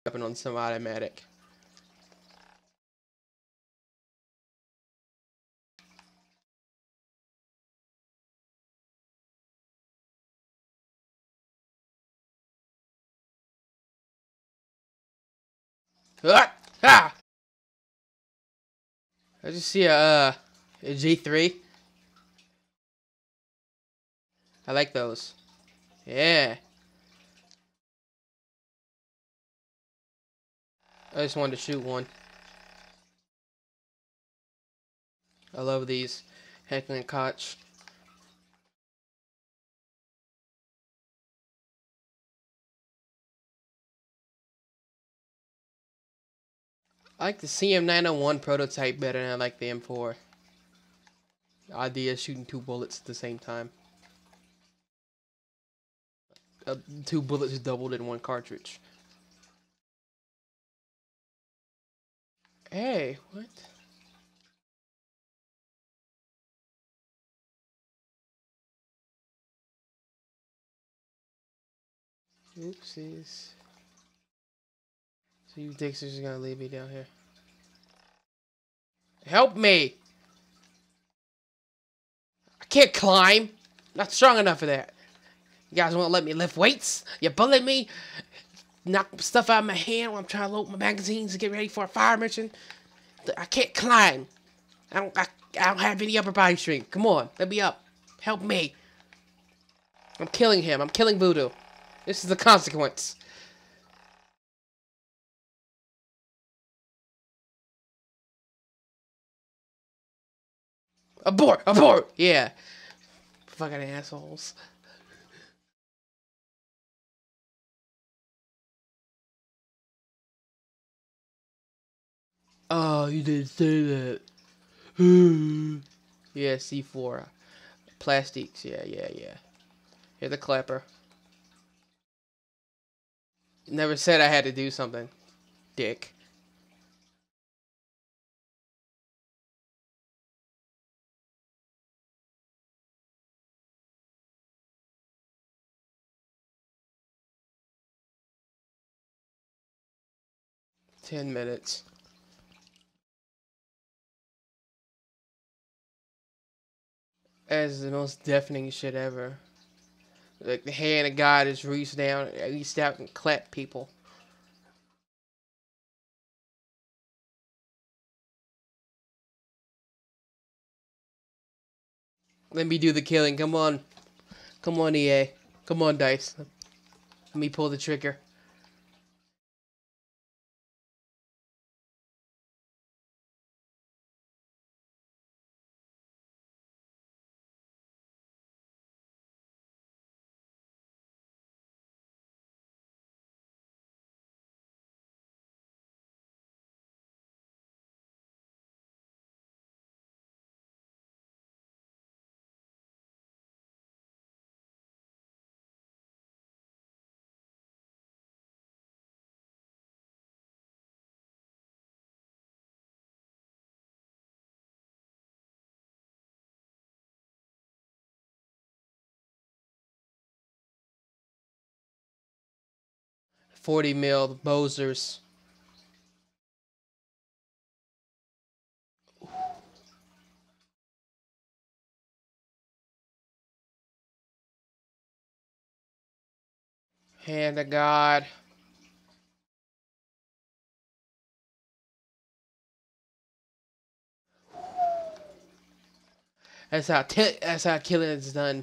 weapon on some automatic. Ah! Ah! I just see a G3. I like those. Yeah. I just wanted to shoot one. I love these Heckling Koch. I like the CM901 prototype better than I like the M4. The idea of shooting two bullets at the same time. Two bullets doubled in one cartridge. Hey, what? Oopsies. So you dicks are just gonna leave me down here. Help me! I can't climb! Not strong enough for that. You guys won't let me lift weights? You bully me? Knock stuff out of my hand while I'm trying to load my magazines to get ready for a fire mission? I can't climb. I don't have any upper body strength. Come on, let me up. Help me. I'm killing him. I'm killing Voodoo. This is the consequence. Abort! Abort! Yeah. Fucking assholes. Oh, you didn't say that. Yeah, C4. Plastics. Yeah, yeah, yeah. Here's the clapper. Never said I had to do something. Dick. $10. That is the most deafening shit ever. Like the hand of God just reached down, reached out and clapped people. Let me do the killing. Come on. Come on, EA. Come on, DICE. Let me pull the trigger. $40 Bozers. Hand of God. That's how killing is done.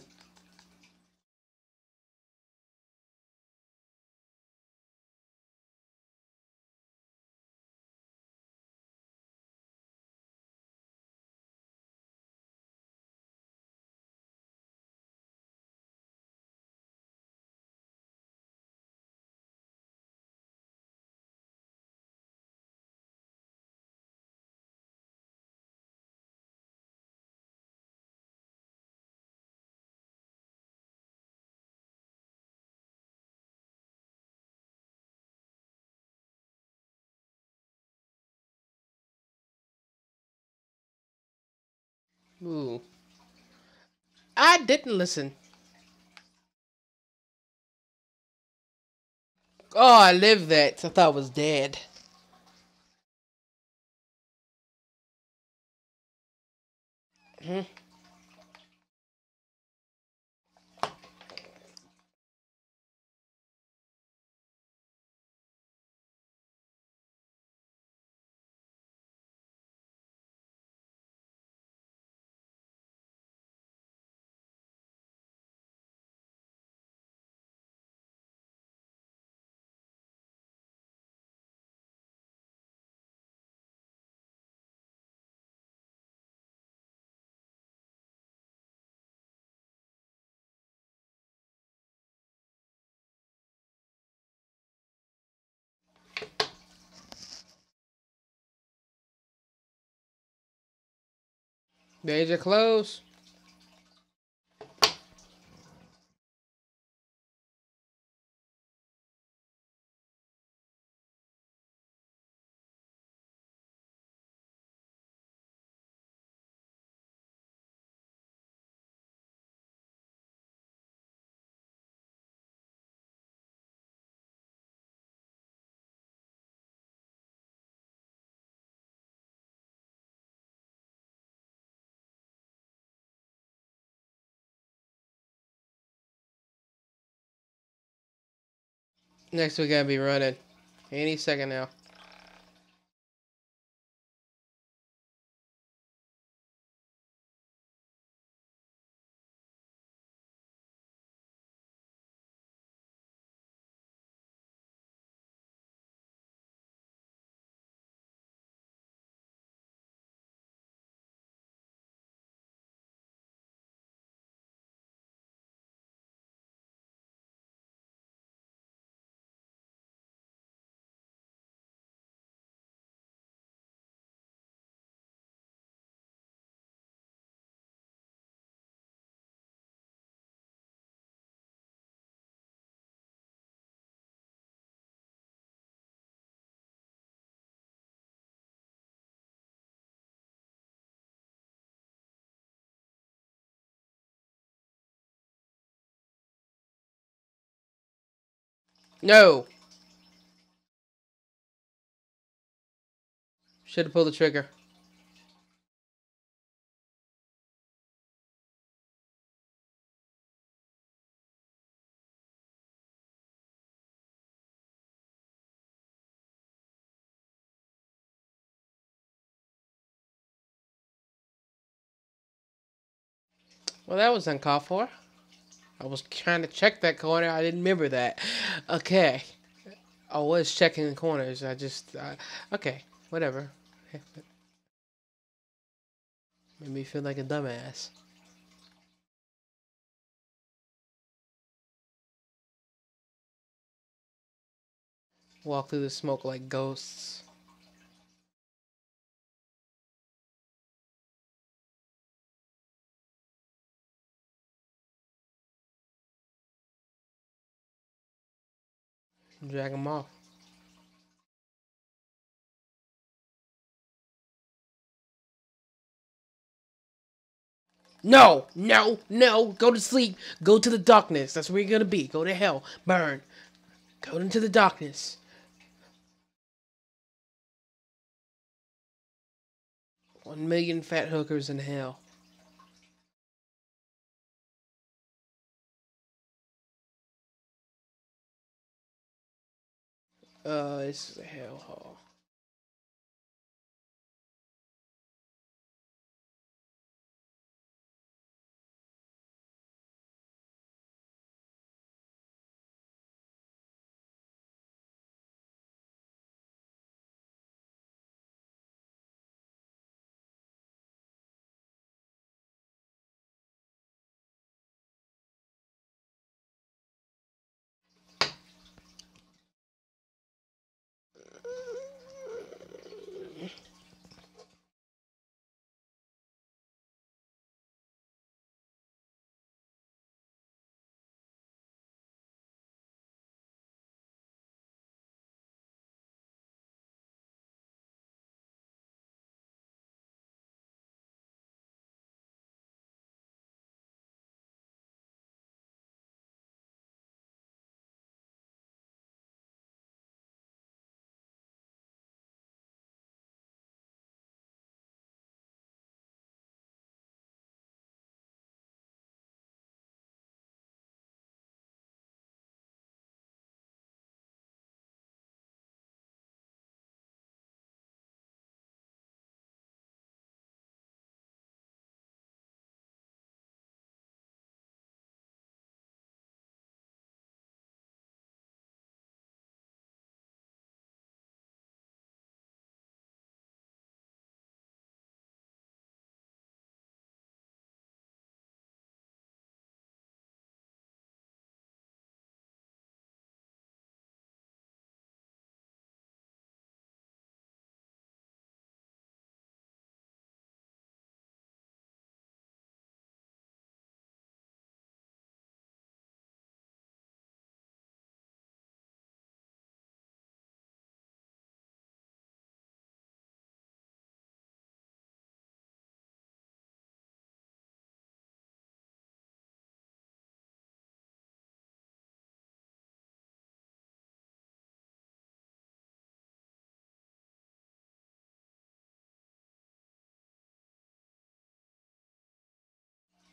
Ooh. I didn't listen. Oh, I lived that. I thought it was dead. Hmm. Major close. Next we gotta be running. Any second now. No. Should have pulled the trigger. Well, that was uncalled for. I was trying to check that corner. I didn't remember that. Okay. I was checking the corners. Okay. Whatever. Made me feel like a dumbass. Walk through the smoke like ghosts. Drag them off. No, no, no. Go to sleep. Go to the darkness. That's where you're gonna be. Go to hell. Burn. Go into the darkness. 1 million fat hookers in hell. This is a hellhole.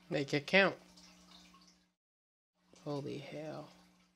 Make it count. Holy hell.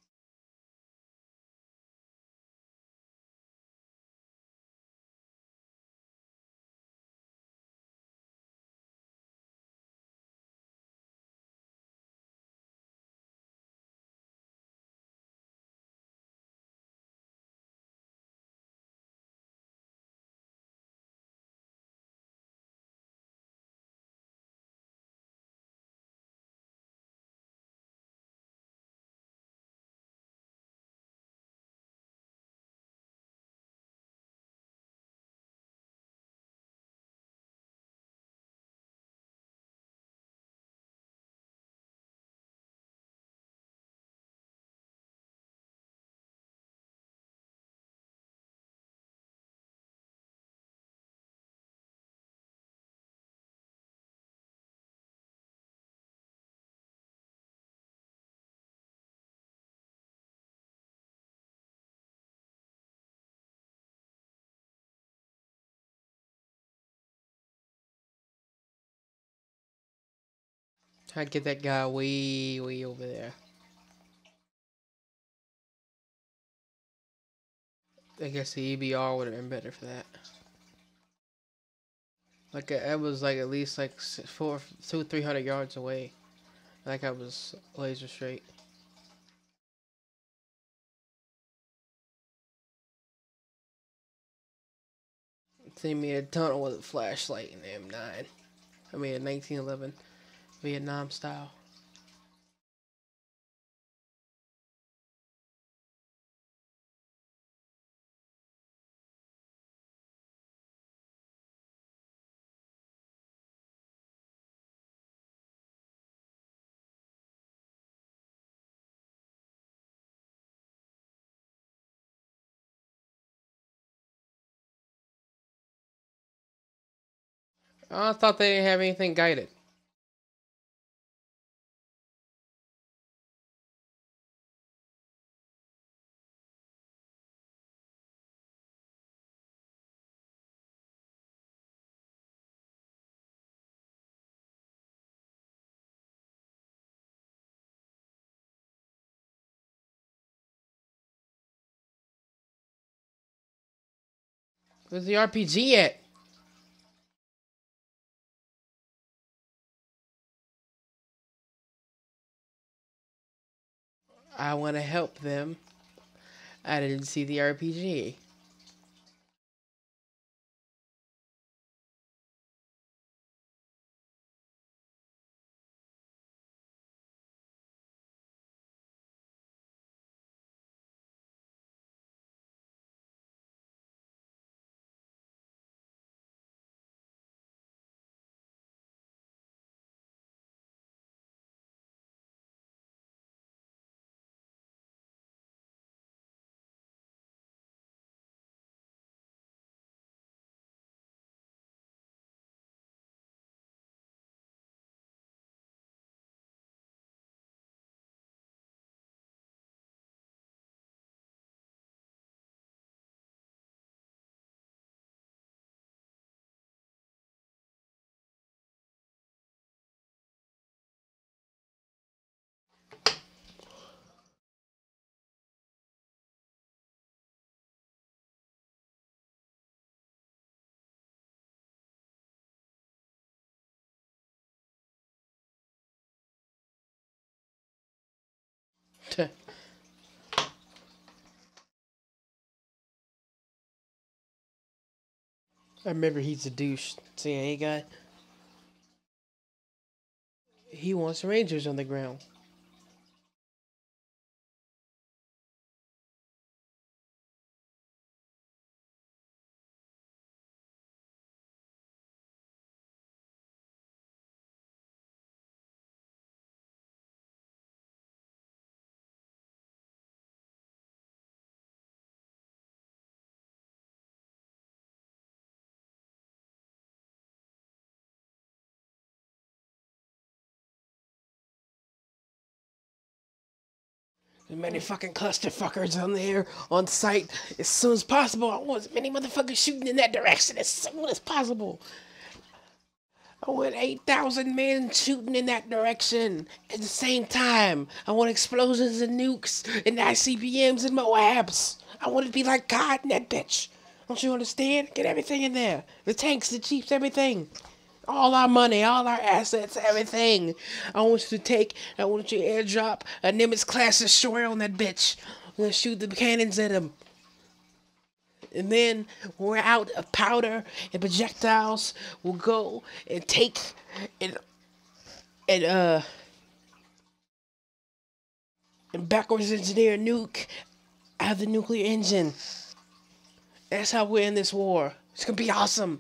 Try to get that guy way, way over there. I guess the EBR would have been better for that. Like it was like at least like 300 yards away. Like I was laser straight. They made a tunnel with a flashlight in the M9. I mean, a 1911 Vietnam style. I thought they didn't have anything guided. Where's the RPG at? I want to help them. I didn't see the RPG. I remember he's a douche. CIA guy. He wants Rangers on the ground. As many fucking clusterfuckers on there on site as soon as possible. I want as many motherfuckers shooting in that direction as soon as possible. I want 8,000 men shooting in that direction at the same time. I want explosions and nukes and ICBMs and Moabs. I want it to be like God in that bitch. Don't you understand? Get everything in there. The tanks, the jeeps, everything. All our money, all our assets, everything. I want you to I want you to airdrop a Nimitz class destroyer on that bitch. I'm gonna shoot the cannons at him. And then when we're out of powder and projectiles, we'll go and take and and uh and backwards engineer a nuke out of the nuclear engine. That's how we end this war. It's gonna be awesome.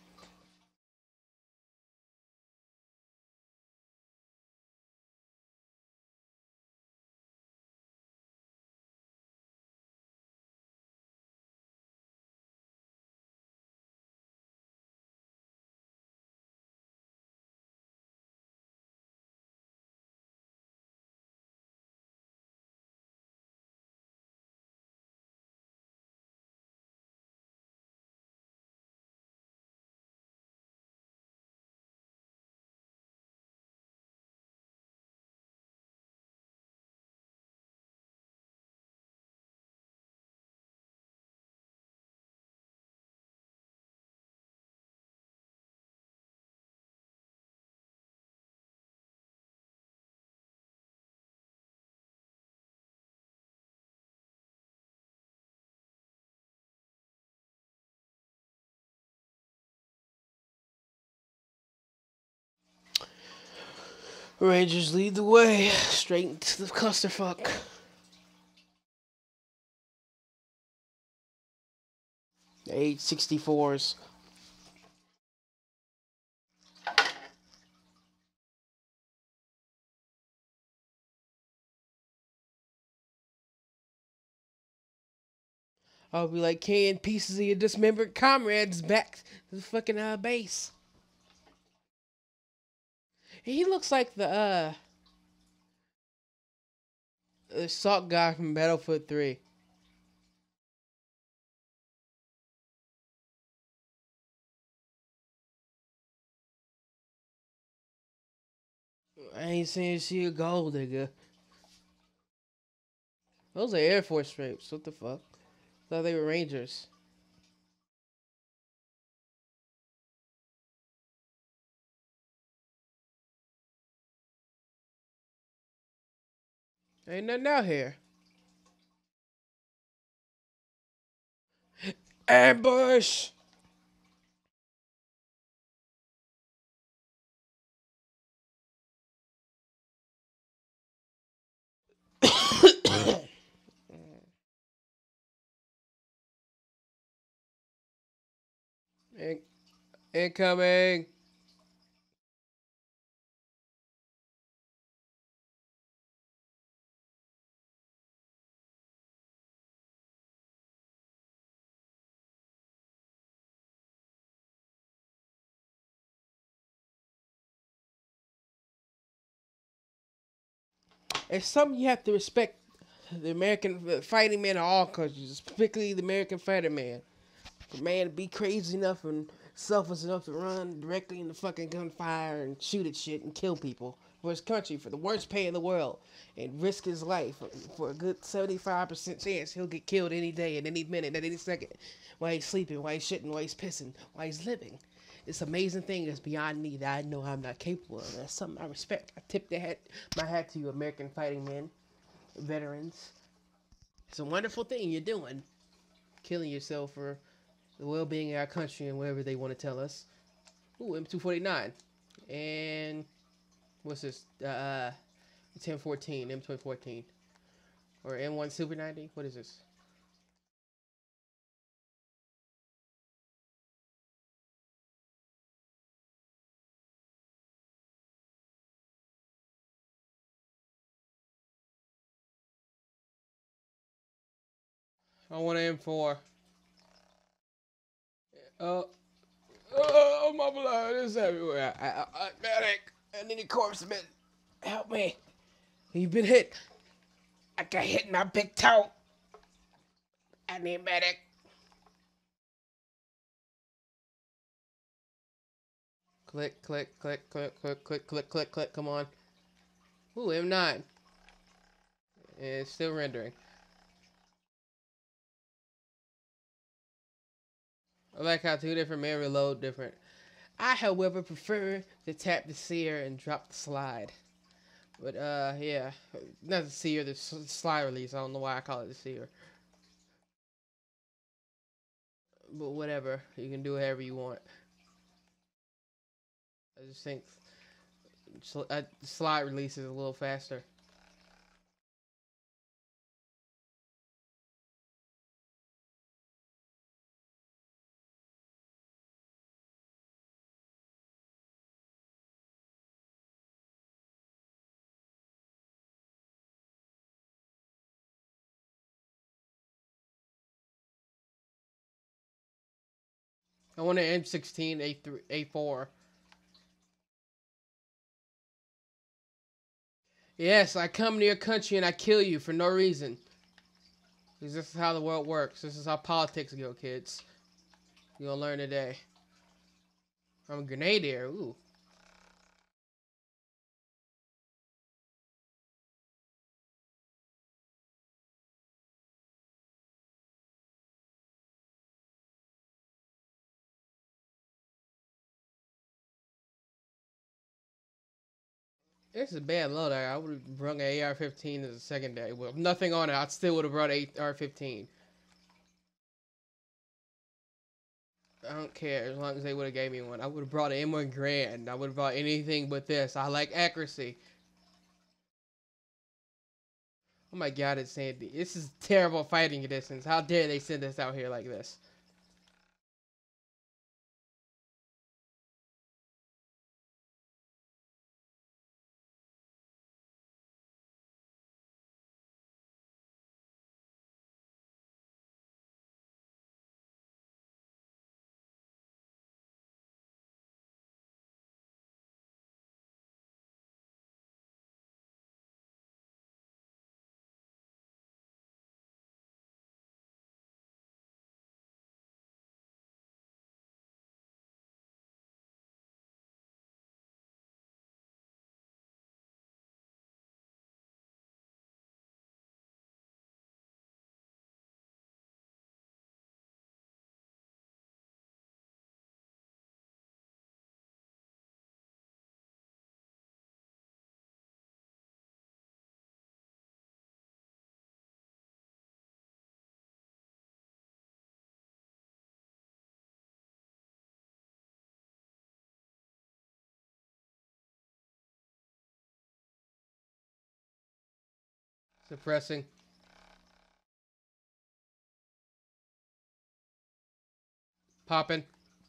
Rangers lead the way straight into the clusterfuck. The 864s. I'll be like carrying pieces of your dismembered comrades back to the fucking base. He looks like the salt guy from Battlefield 3. I ain't saying she a gold digger. Those are Air Force stripes. What the fuck? Thought they were Rangers. Ain't nothing out here. Ambush! In- Incoming! It's something you have to respect the American fighting man of all countries, particularly the American fighter man. For man to be crazy enough and selfless enough to run directly in the fucking gunfire and shoot at shit and kill people for his country for the worst pay in the world and risk his life for a good 75% chance he'll get killed any day, at any minute, at any second, while he's sleeping, while he's shitting, while he's pissing, while he's living. It's an amazing thing that's beyond me that I know I'm not capable of. That's something I respect. I tip my hat to you, American fighting men, veterans. It's a wonderful thing you're doing, killing yourself for the well-being of our country and whatever they want to tell us. Ooh, M249, and what's this? 1014, M2014, or M1 Super 90. What is this? I want an M4. Oh, oh, my blood is everywhere. Medic, I need a corpse man. Help me. You've been hit. I got hit in my big toe. I need medic. Click, click, click, click, click, click, click, click, click. Come on. Ooh, M9. And it's still rendering. I like how two different men reload different. I, however, prefer to tap the sear and drop the slide. But, yeah. Not the sear, the slide release. I don't know why I call it the sear. But whatever. You can do whatever you want. I just think slide release is a little faster. I want an M16 A3 A4. Yes, I come to your country and I kill you for no reason. Because this is how the world works. This is how politics go, kids. You'll learn today. I'm a grenadier. Ooh. This is a bad loadout. I would have brought an AR-15 as a secondary. With nothing on it, I still would have brought AR-15. I don't care as long as they would have gave me one. I would have brought an M1 Grand. I would have brought anything but this. I like accuracy. Oh my god, it's Sandy. This is terrible fighting conditions. How dare they send us out here like this? Suppressing. Popping.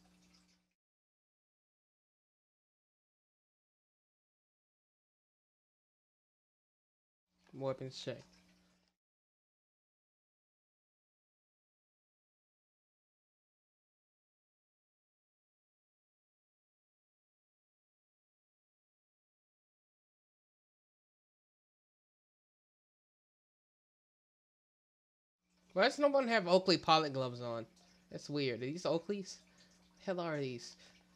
Weapons check. Why does no one have Oakley pilot gloves on? That's weird. Are these Oakleys? The hell are these?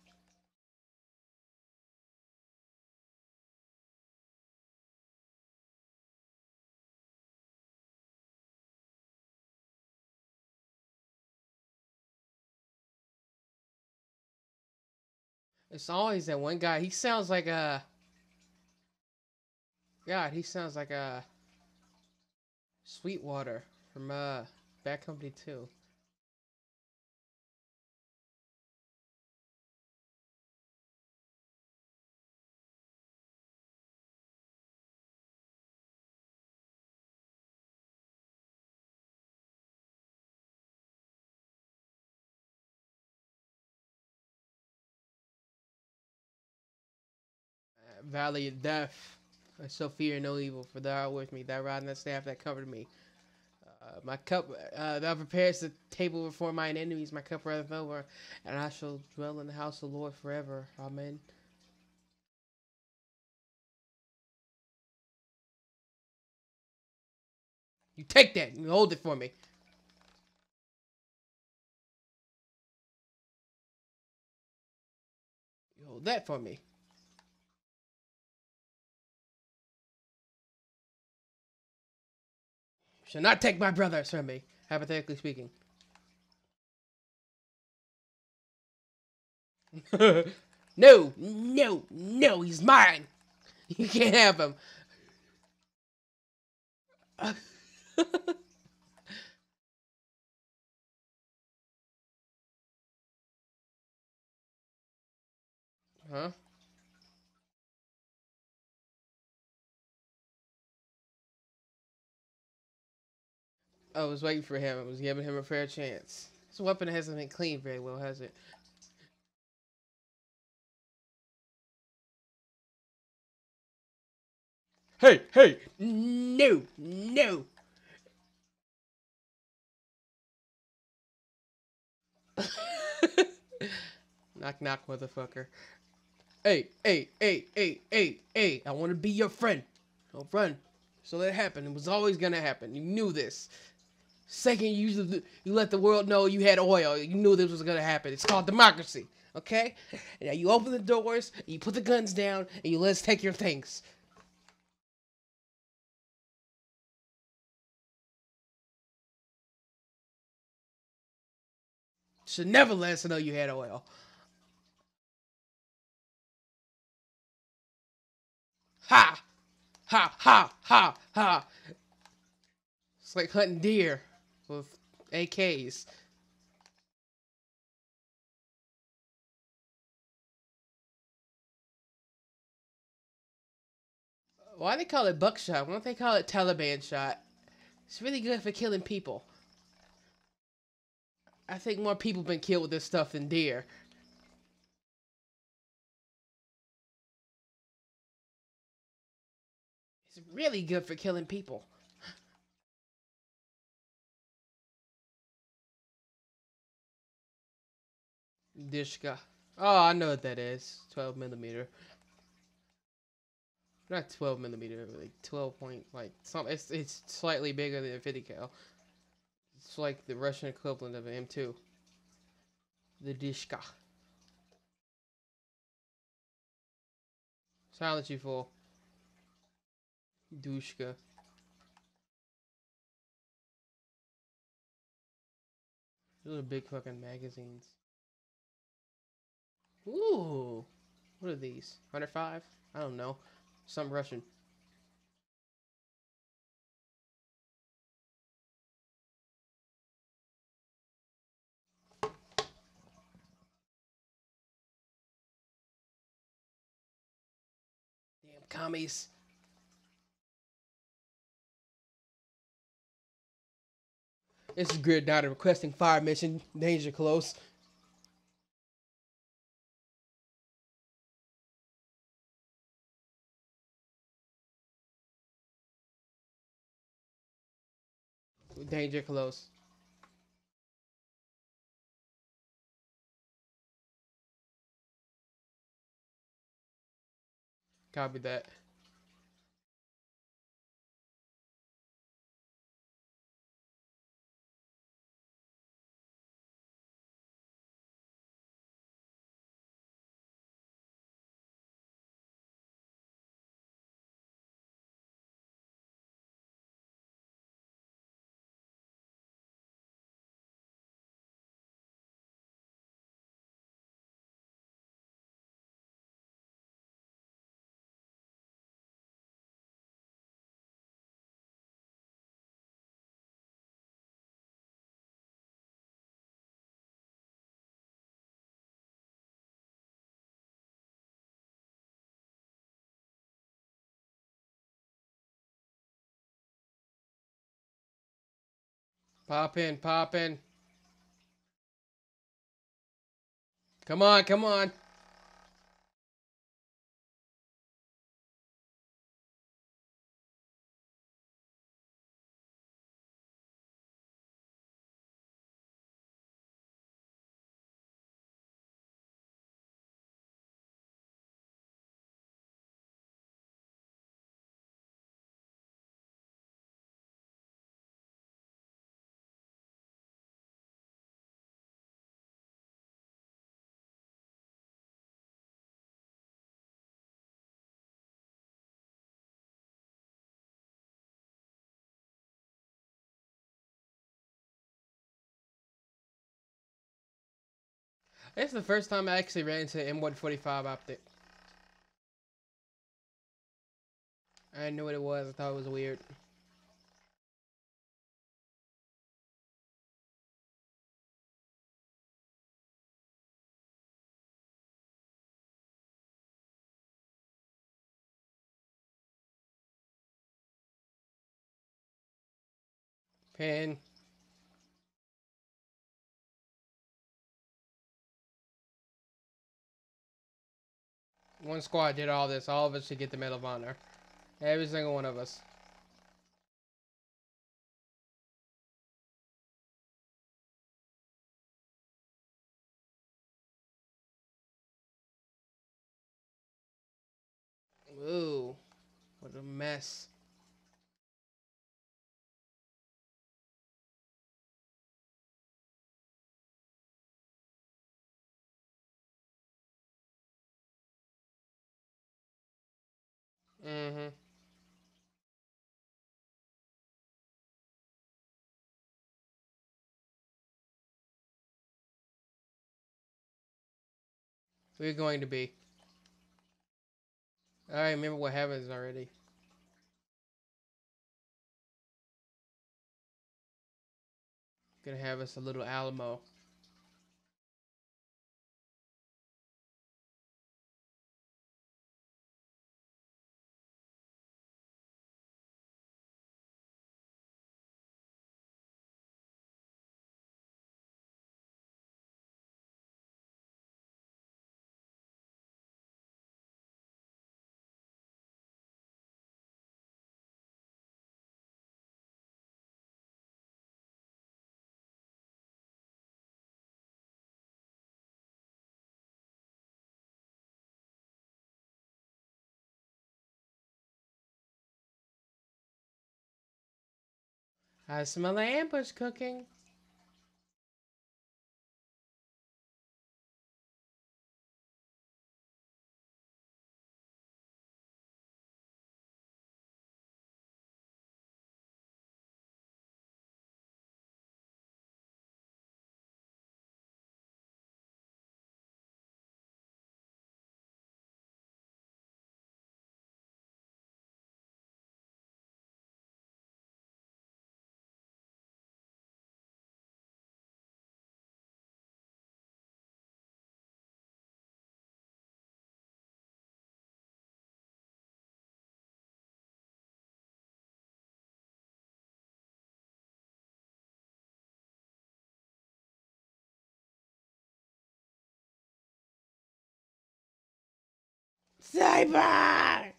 It's always that one guy. He sounds like a... God, he sounds like a... Sweetwater from, Bad Company 2. Valley of Death. I shall fear no evil, for thou art with me. Thy rod and thy staff that covered me. My cup, thou preparest the table before mine enemies. My cup runneth over, and I shall dwell in the house of the Lord forever. Amen. You take that. You hold it for me. You hold Hold that for me. You shall not take my brothers from me, hypothetically speaking. No, no, no, he's mine. You can't have him. Huh? I was waiting for him. I was giving him a fair chance. This weapon hasn't been cleaned very well, has it? Hey, hey! No, no! Knock, knock, motherfucker. Hey, hey, hey, hey, hey, hey! I want to be your friend. Don't run. So that happened. It was always gonna happen. You knew this. Second, you let the world know you had oil. You knew this was gonna happen. It's called democracy. Okay? And now you open the doors, and you put the guns down, and you let us take your things. Should never let us know you had oil. Ha! Ha! Ha! Ha! Ha! It's like hunting deer with AKs. Why they call it buckshot? Why don't they call it Taliban shot? It's really good for killing people. I think more people been killed with this stuff than deer. It's really good for killing people. Dishka. Oh, I know what that is. 12 millimeter. Not 12 millimeter, like 12 point, like some. It's slightly bigger than a 50 cal. It's like the Russian equivalent of an M2. The Dishka. Silence you fool. Dushka. Those are big fucking magazines. Ooh. What are these? 105? I don't know. Some Russian. Damn commies. This is Grid Data requesting fire mission. Danger close. Danger close. Copy that. Pop in, pop in. Come on, come on. It's the first time I actually ran into M145 optic. I didn't know what it was. I thought it was weird. Pin. One squad did all this. All of us should get the Medal of Honor. Every single one of us. Ooh. What a mess. Mm-hmm. We're going to be. I remember what happens already. Gonna have us a little Alamo. I smell the ambush cooking. Cyber!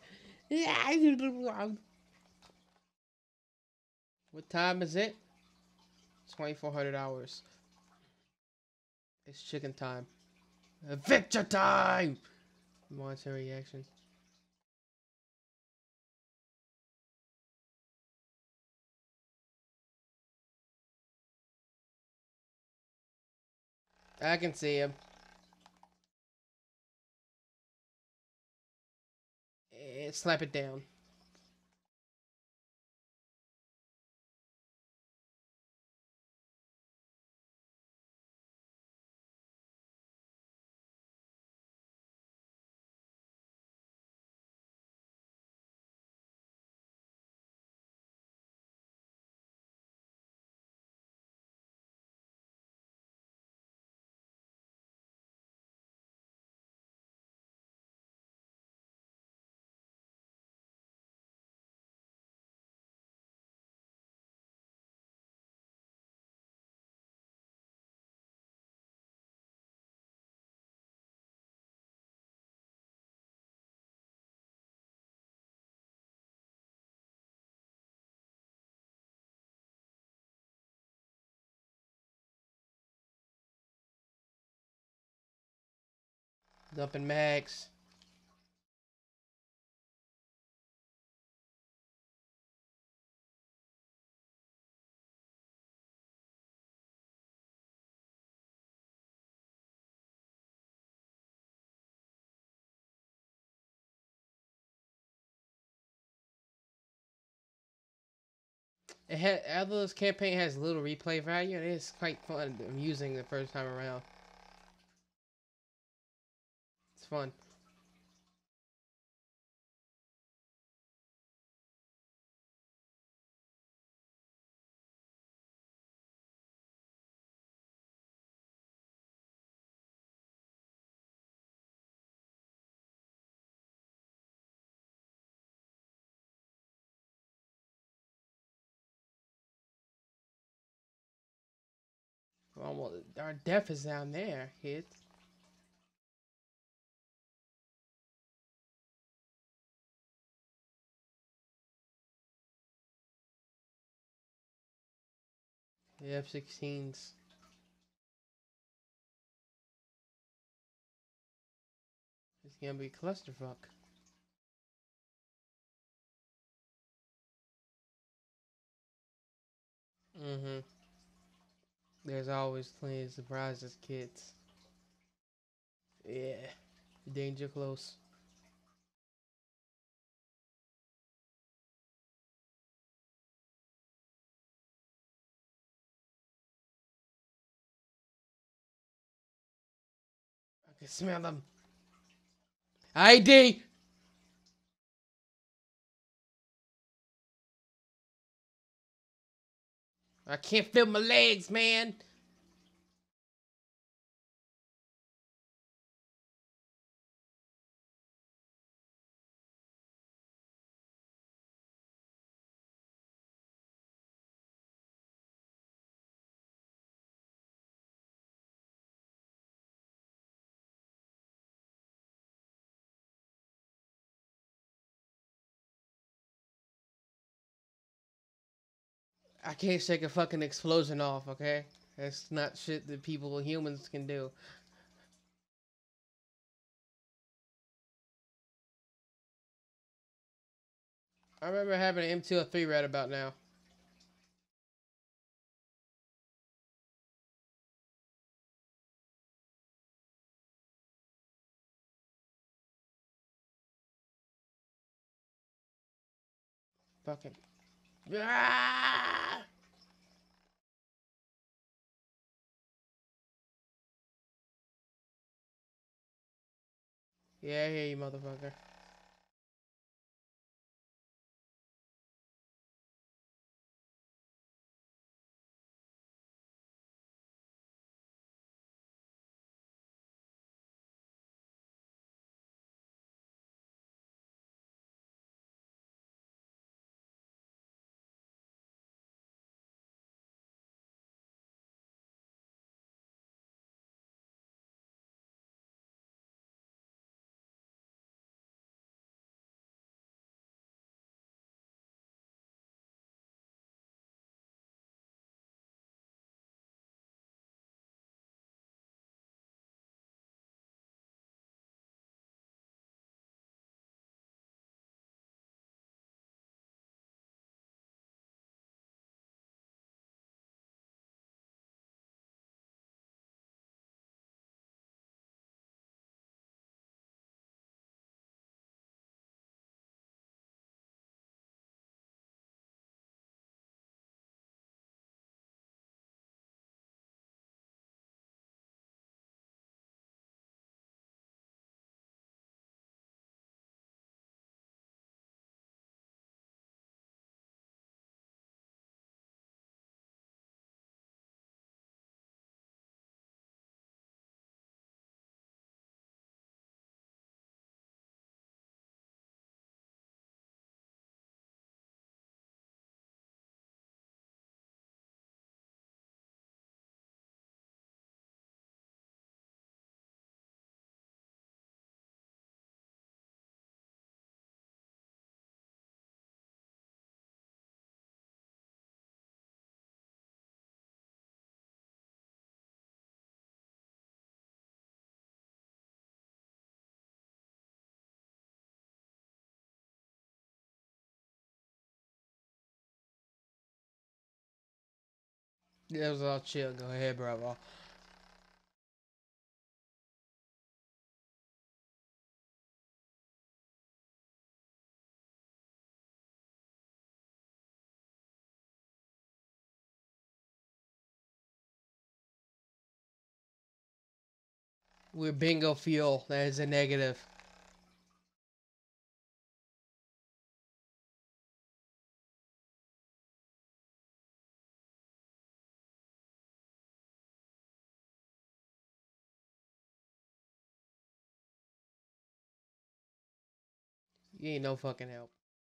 What time is it? 2400 hours. It's chicken time. Adventure time! Monetary reaction. I can see him. Slap it down. Dumping mags. Although this campaign has little replay value, it is quite fun and amusing the first time around. fun. Well, our death is down there, kids. The F-16s. It's gonna be clusterfuck. Mm-hmm. There's always plenty of surprises, kids. Yeah. Danger close. I can smell them. ID! I can't feel my legs, man. I can't shake a fucking explosion off, okay? That's not shit that people, humans, can do. I remember having an M203 right about now. Fucking. Ah! Yeah, I hear you, motherfucker. That was all chill. Go ahead, bravo. We're bingo fuel. That is a negative. You ain't no fucking help.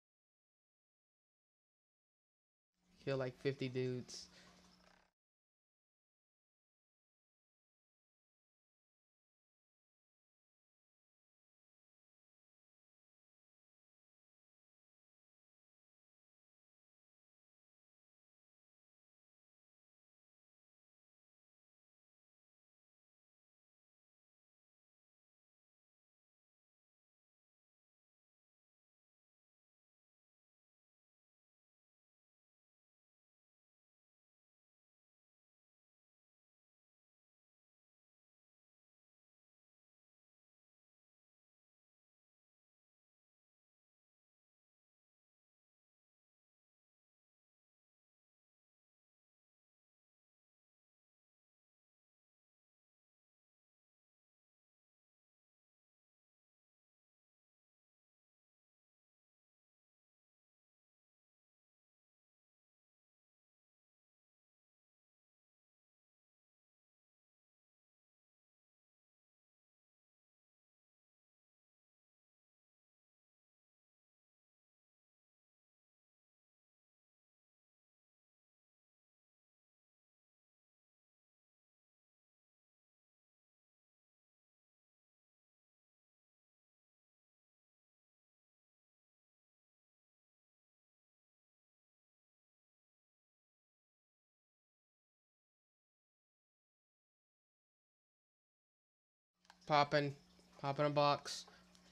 Kill like 50 dudes. Popping. Popping a box.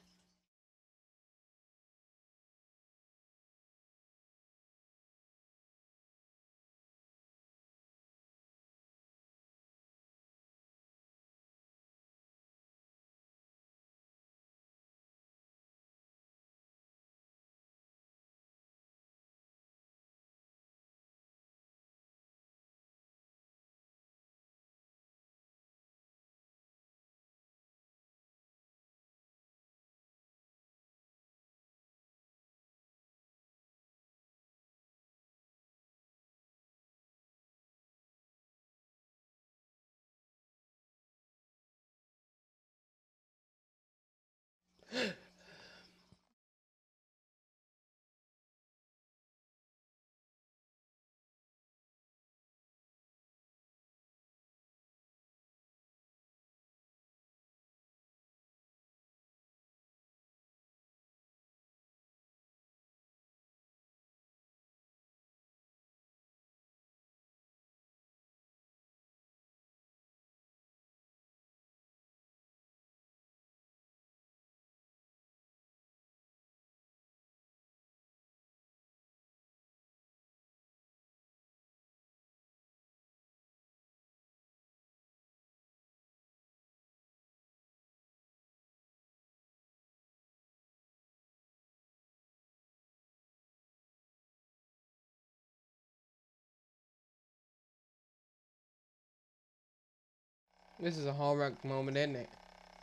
This is a hallmark moment, isn't it?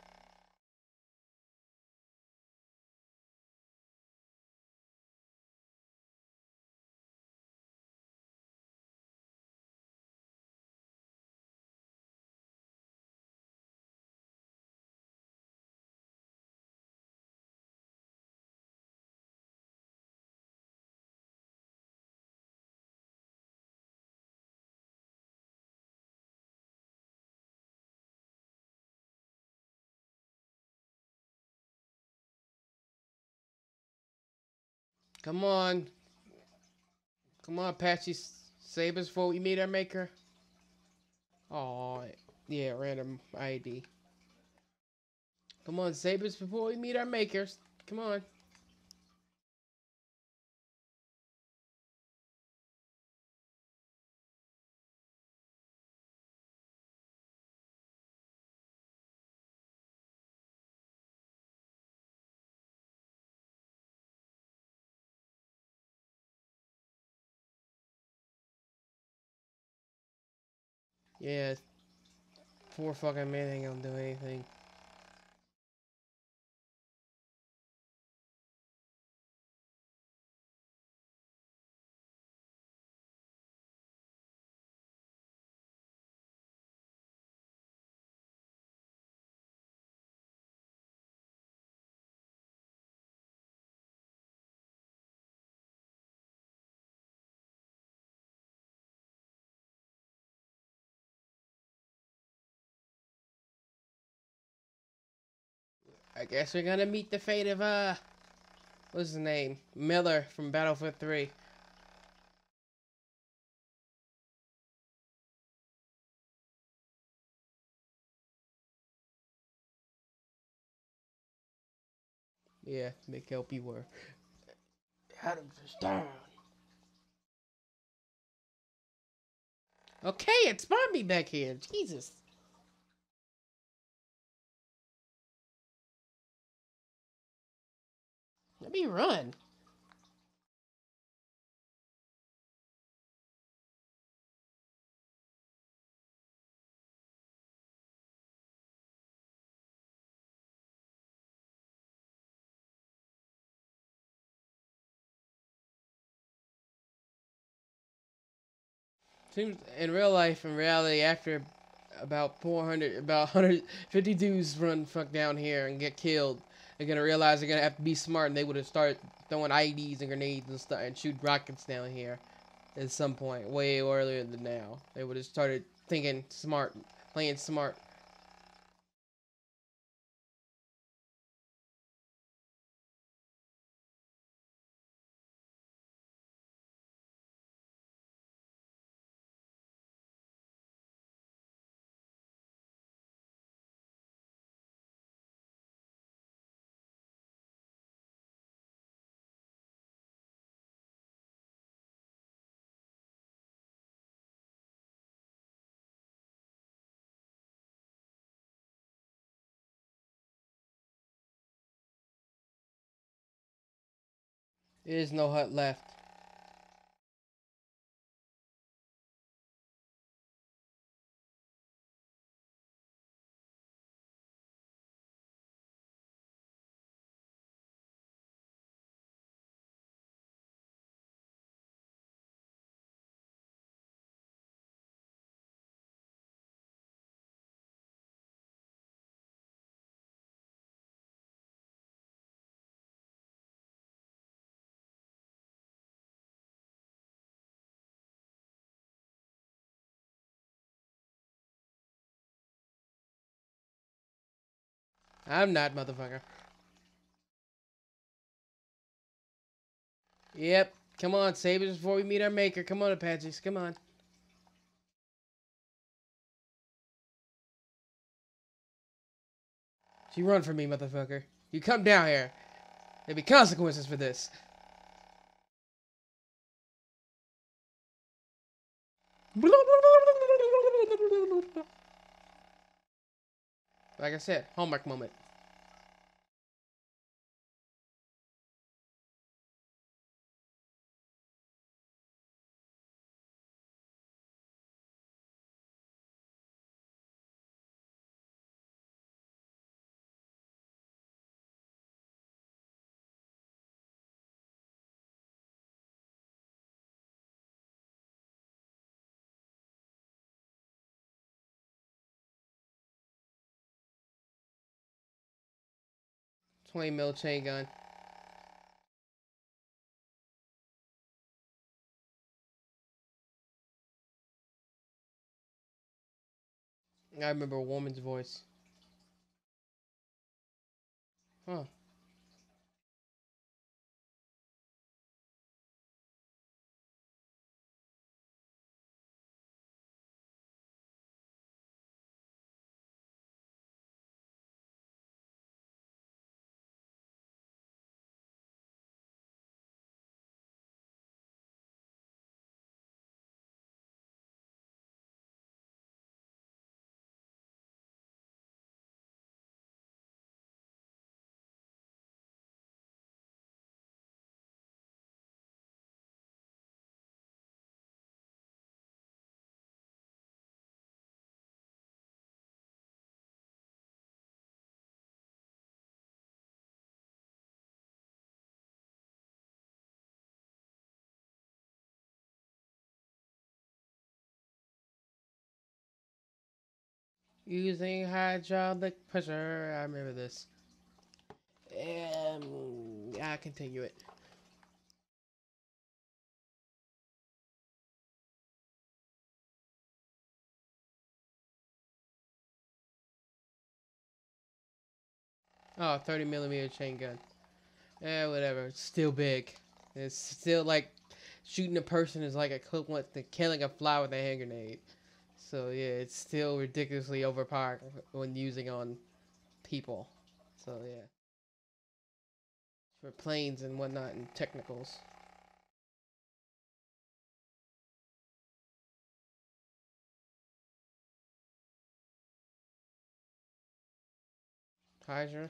Come on. Come on, Apache. Save us before we meet our maker. Oh, yeah, random ID. Come on, save us before we meet our makers. Come on. Yeah, poor fucking man ain't gonna do anything. I guess we're gonna meet the fate of, what's his name? Miller from Battlefield 3. Yeah, make help you were. Adams is down. Okay, it's Barbie back here. Jesus. Let me run. Seems in real life, in reality, after about 150 dudes run fuck down here and get killed, they're gonna realize they're gonna have to be smart, and they would have started throwing IEDs and grenades and stuff and shoot rockets down here at some point, way earlier than now. They would have started thinking smart, playing smart. There is no hut left. I'm not, motherfucker. Yep. Come on, save us before we meet our maker. Come on, Apaches. Come on. You run from me, motherfucker. You come down here. There'll be consequences for this. Like I said, homework moment. $20 mil chain gun. I remember a woman's voice. Huh. Using hydraulic pressure. I remember this. I continue it. Oh, 30 millimeter chain gun. Eh, whatever. It's still big. It's still like shooting a person is like equivalent to killing a fly with a hand grenade. So yeah, it's still ridiculously overpowered when using on people. So yeah, for planes and whatnot and technicals. Hydra.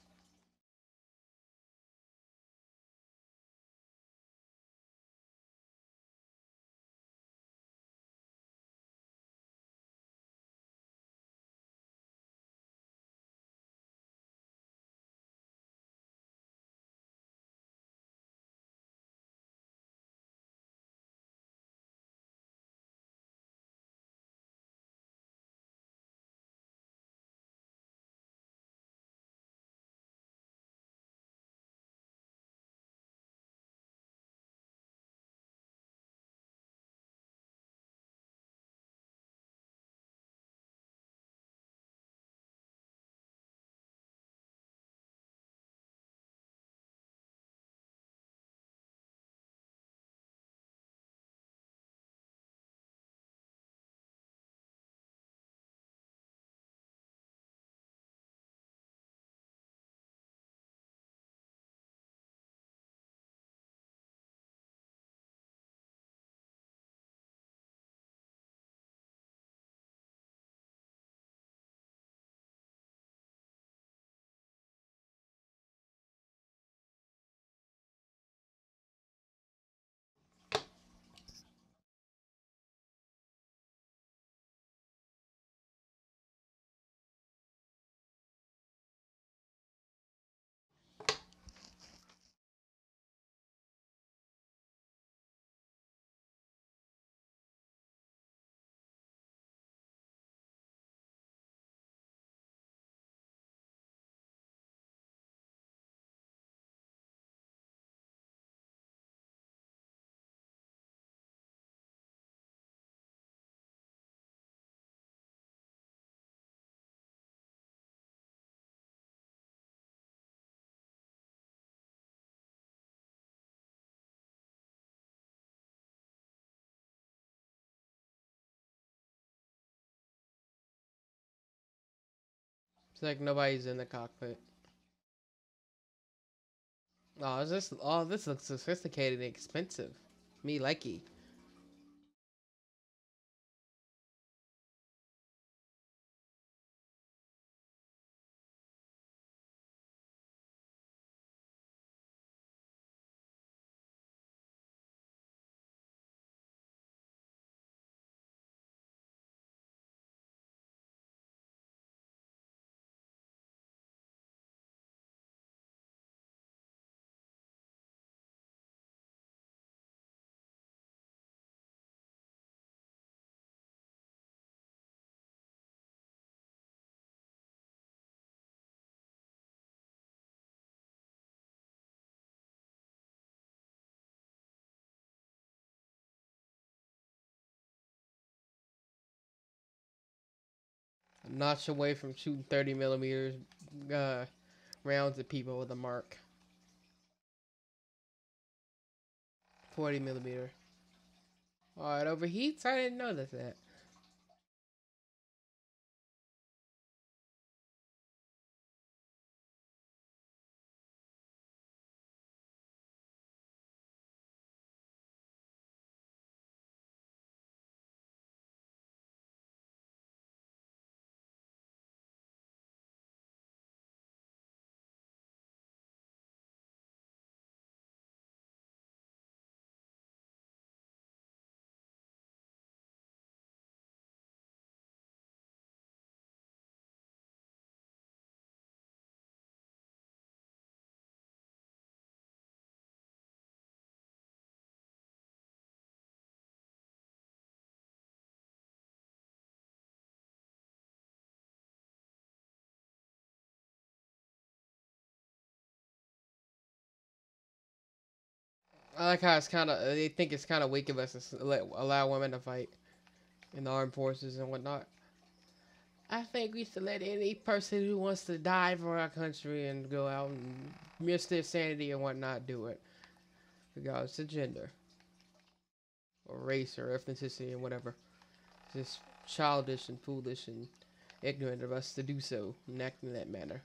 It's like nobody's in the cockpit. Oh, is this? Oh, this looks sophisticated and expensive. Me likey. A notch away from shooting 30 millimeters uh, rounds at people with a mark. 40 millimeter. Oh, it overheats? I didn't notice that. I like how it's kind of, they think it's kind of weak of us to allow women to fight in the armed forces and whatnot. I think we should let any person who wants to die for our country and go out and risk their sanity and whatnot do it, regardless of gender or race or ethnicity and whatever. It's just childish and foolish and ignorant of us to do so and act in that manner.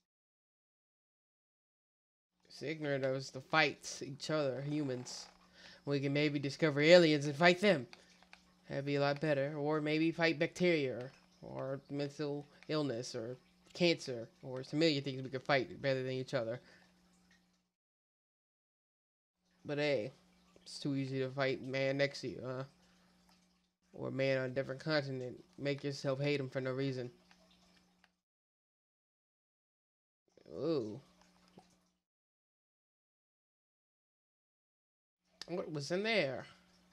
It's ignorant of us to fight each other, humans. We can maybe discover aliens and fight them. That'd be a lot better. Or maybe fight bacteria or mental illness or cancer or some million things we could fight better than each other. But hey, it's too easy to fight man next to you, huh? Or a man on a different continent. Make yourself hate him for no reason. Ooh. What was in there?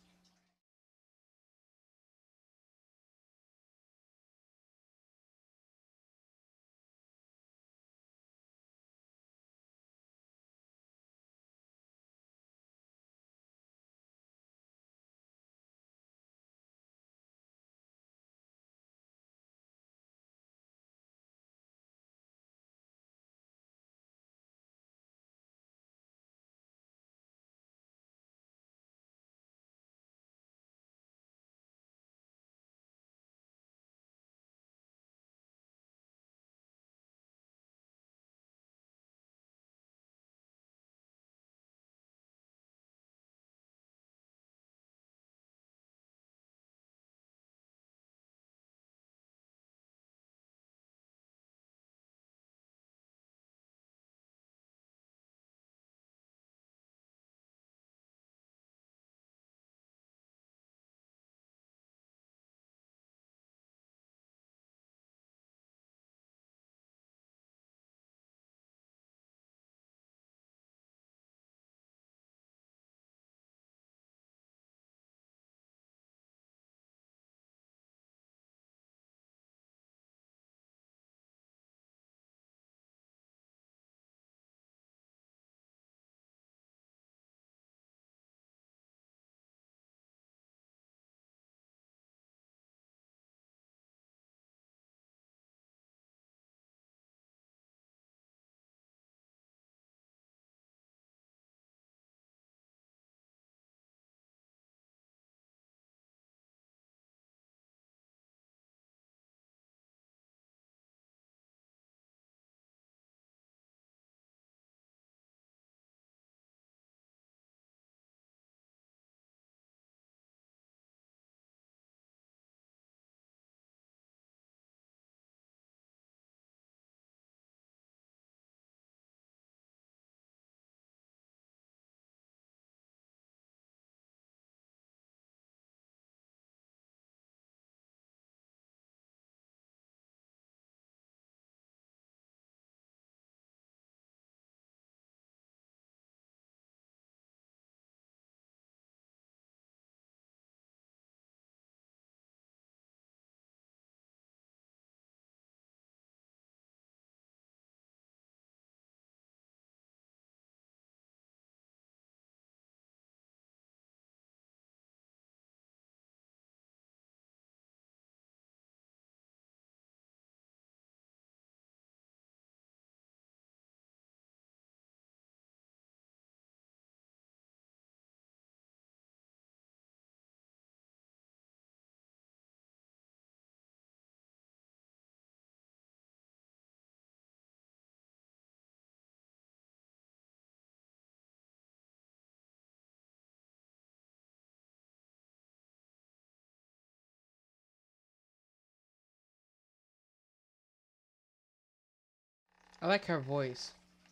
I like her voice.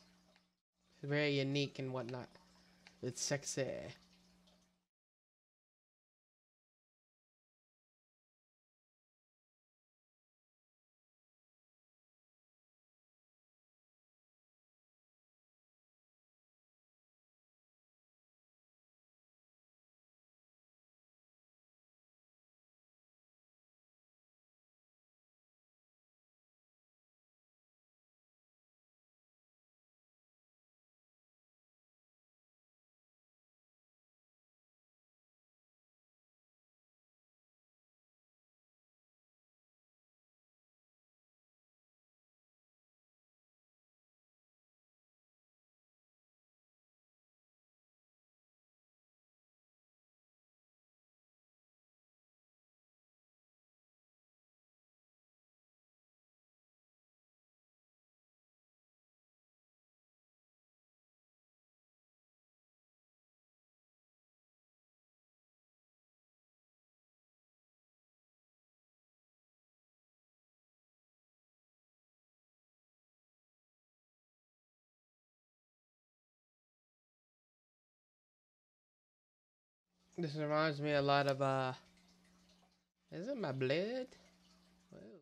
It's very unique and whatnot. It's sexy. This reminds me a lot of is it my blood? Whoa.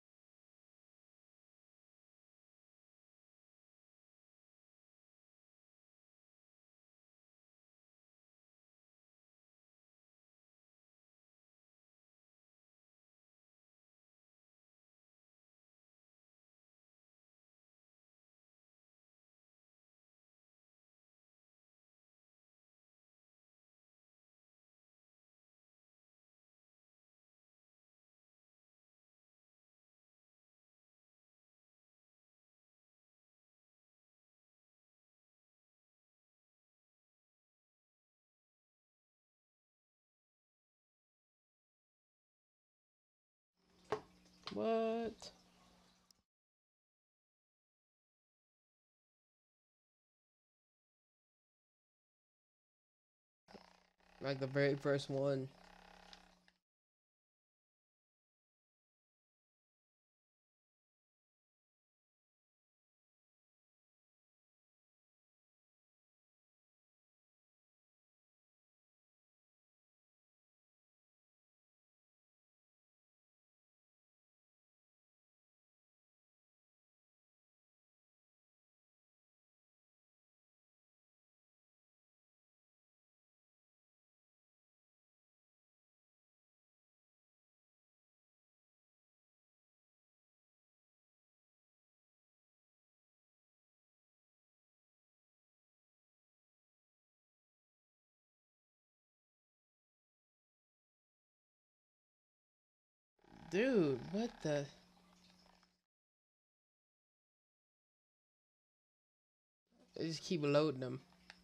What? Like the very first one. Dude, what the? They just keep loading them.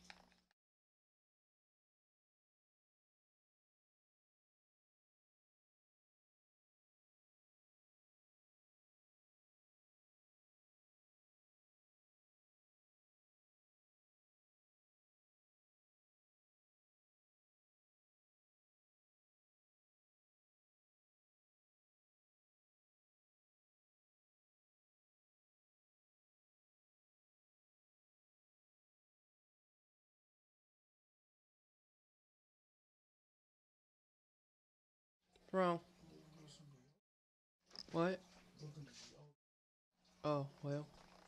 Wrong. What? Oh, well.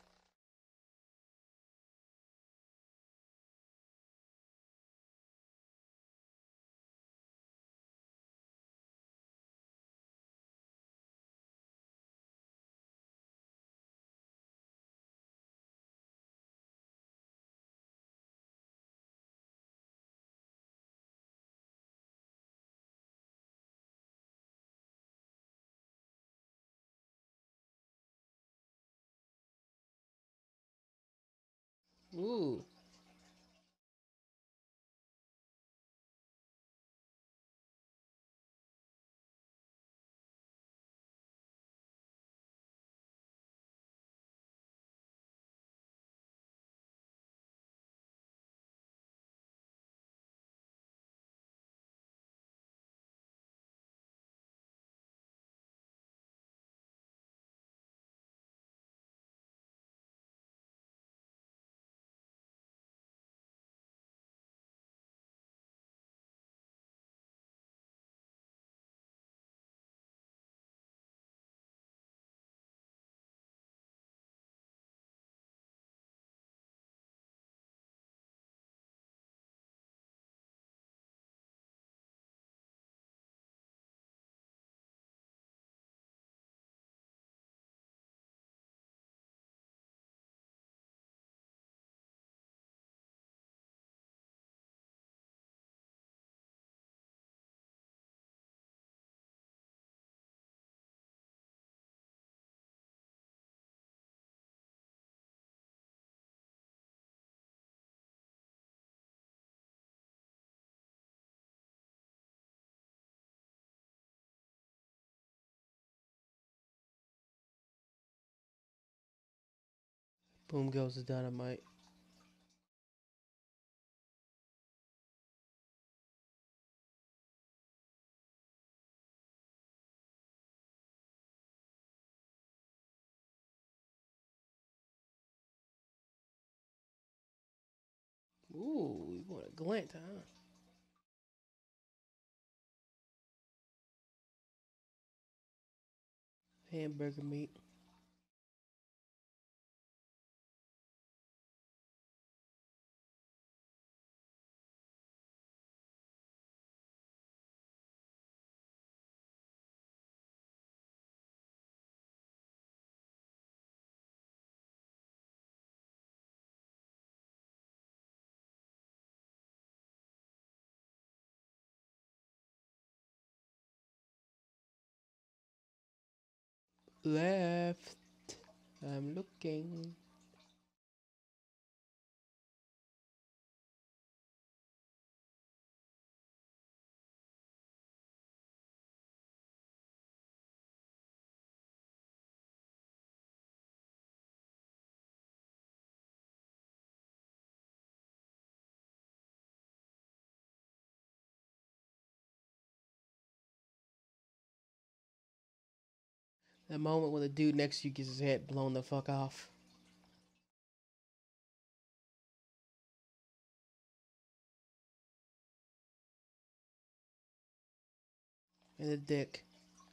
Ooh. Boom goes the dynamite. Ooh, you want a glint, huh? Hamburger meat. Left. I'm looking. The moment when the dude next to you gets his head blown the fuck off. In the dick.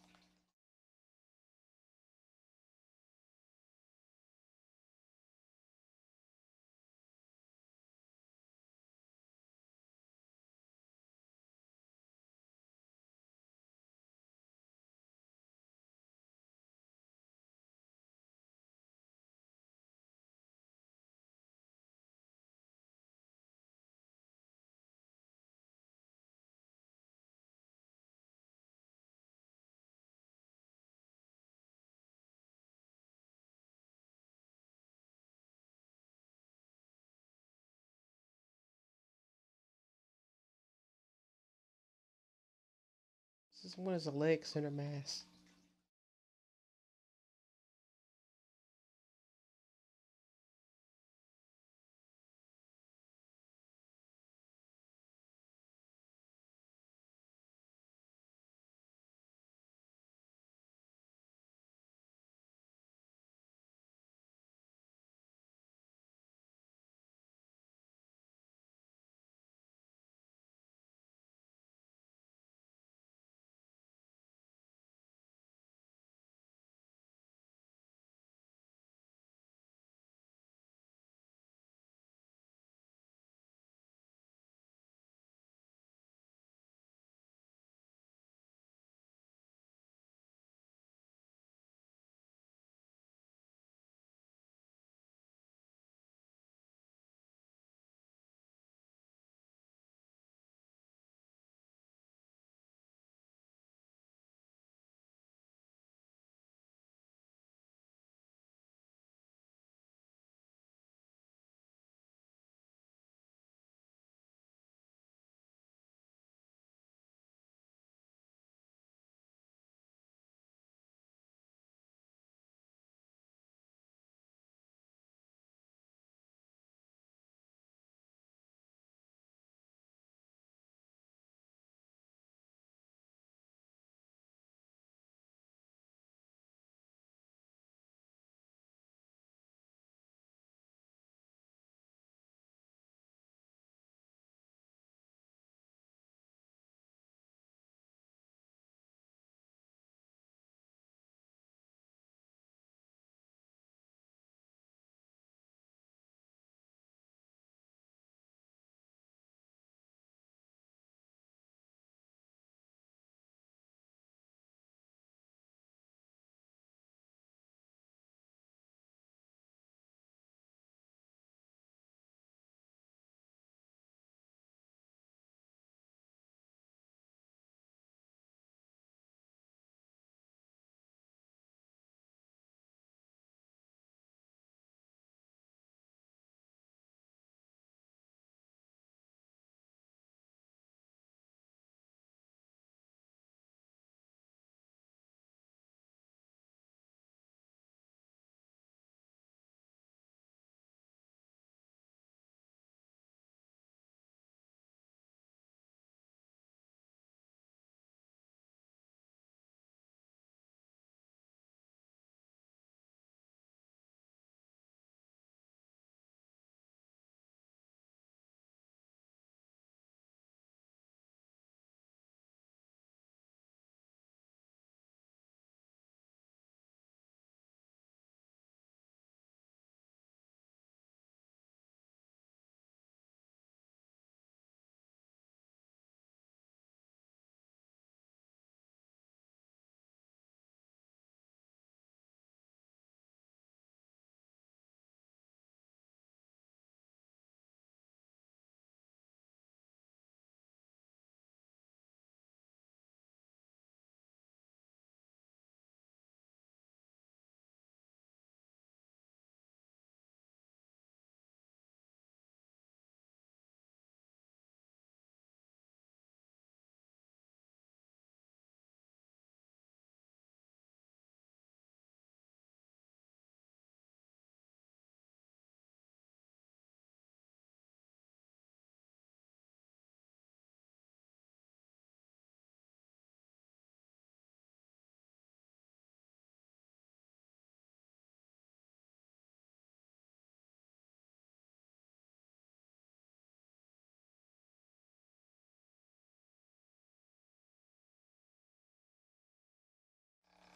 This one is a leg center mass.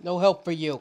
No help for you.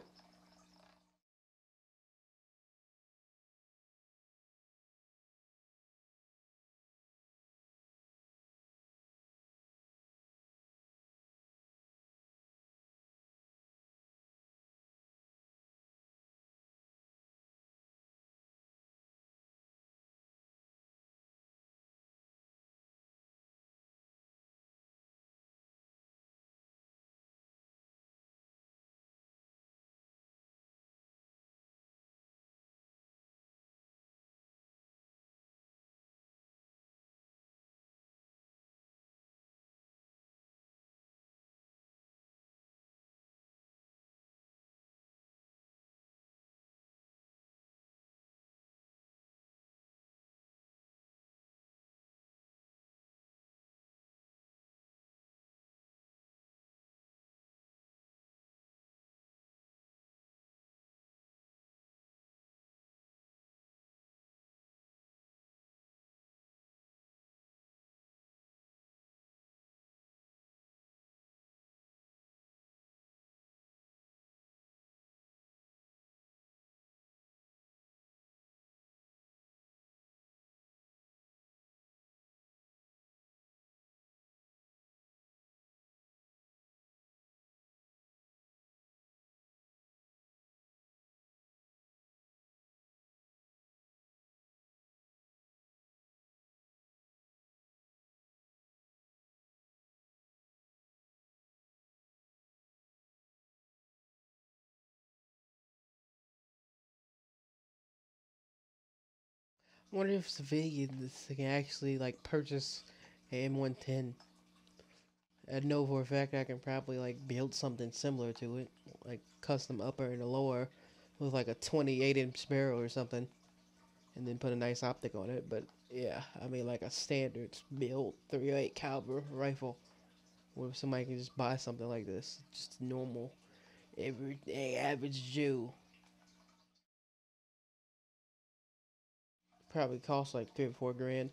I wonder if civilians can actually like purchase an M110. I know for a fact I can probably like build something similar to it, like custom upper and a lower, with like a 28-inch barrel or something, and then put a nice optic on it. But yeah, I mean like a standard built 308 caliber rifle, where somebody can just buy something like this, just normal, everyday average Jew, probably costs like 3 or 4 grand.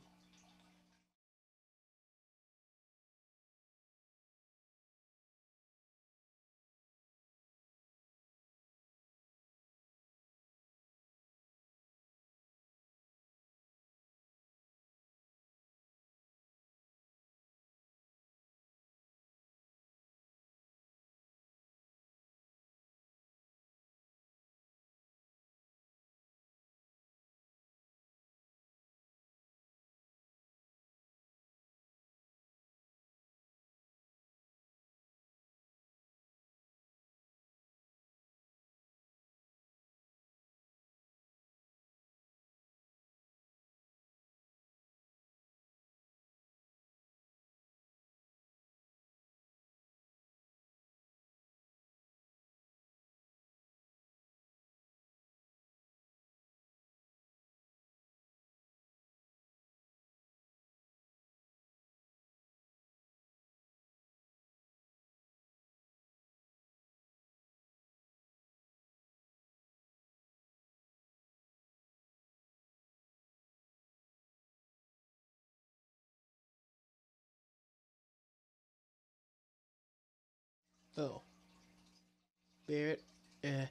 Oh, Barrett, eh,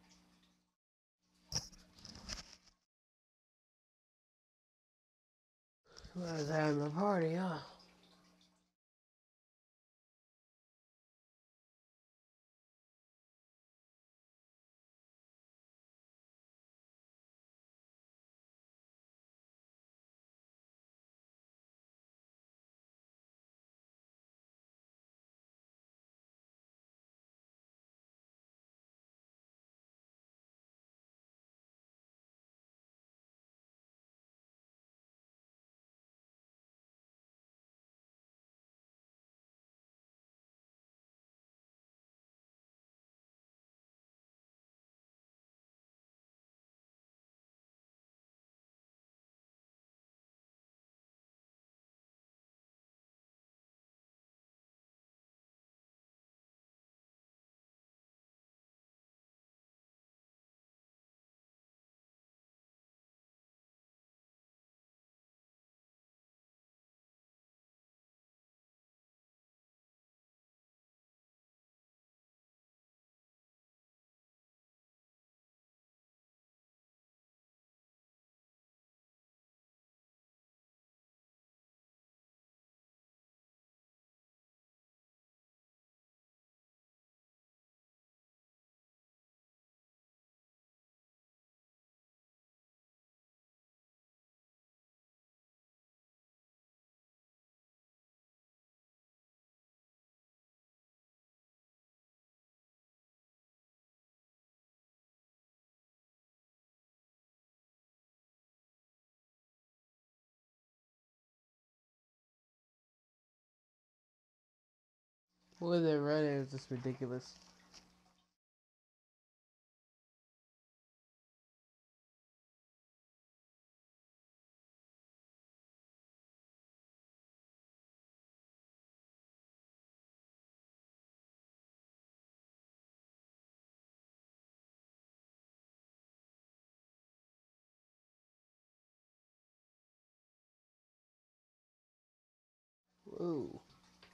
was having a party, huh? What is it running? It's just ridiculous. Whoa.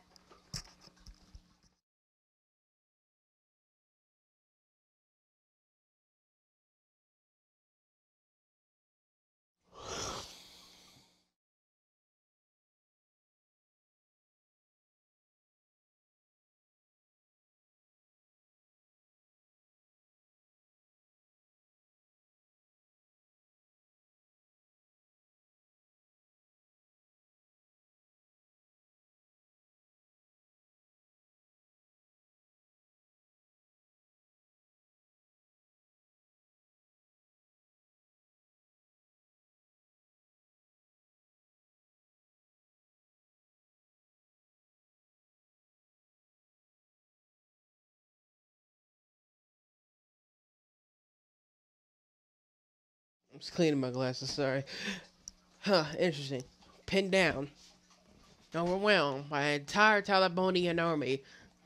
I'm just cleaning my glasses, sorry. Huh, interesting. Pinned down. Overwhelmed by an entire Talibanian army.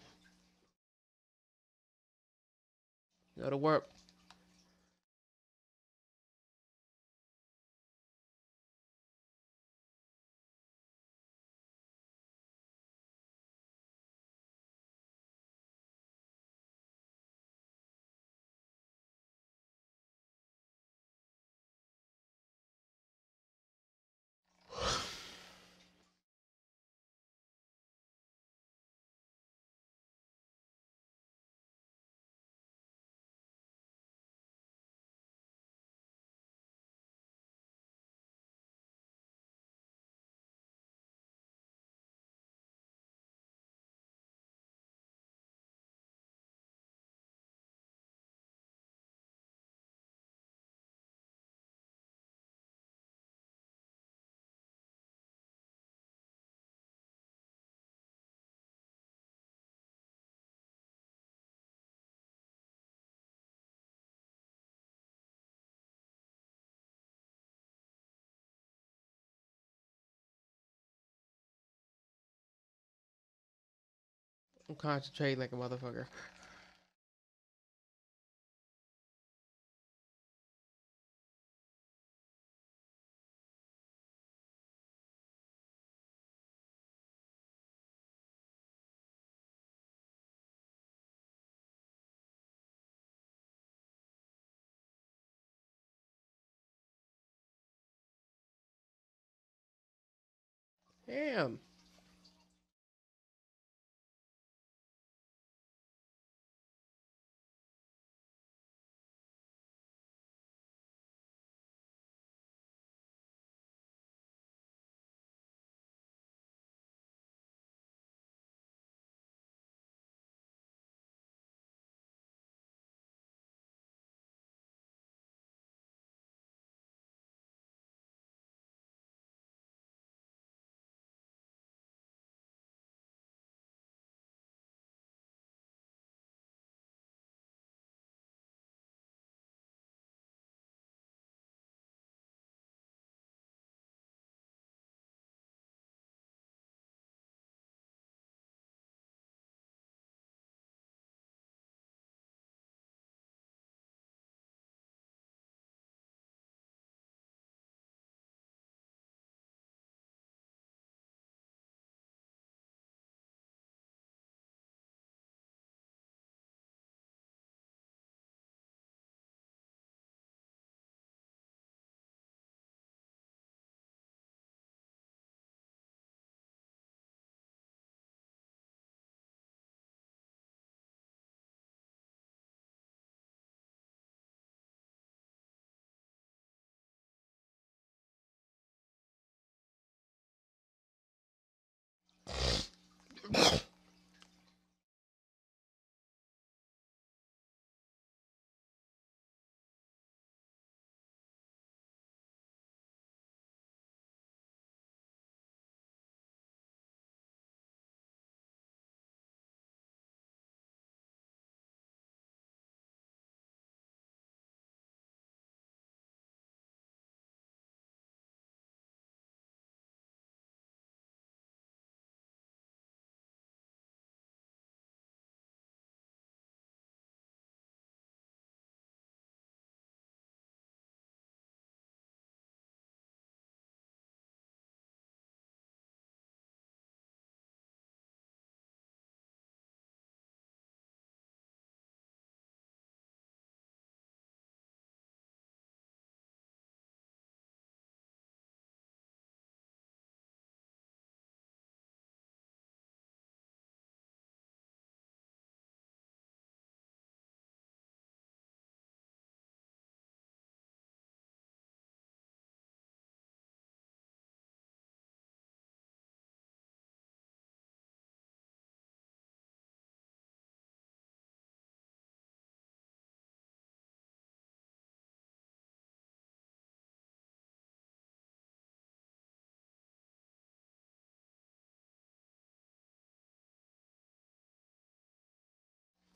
Go to work. I'm concentrating like a motherfucker. Damn.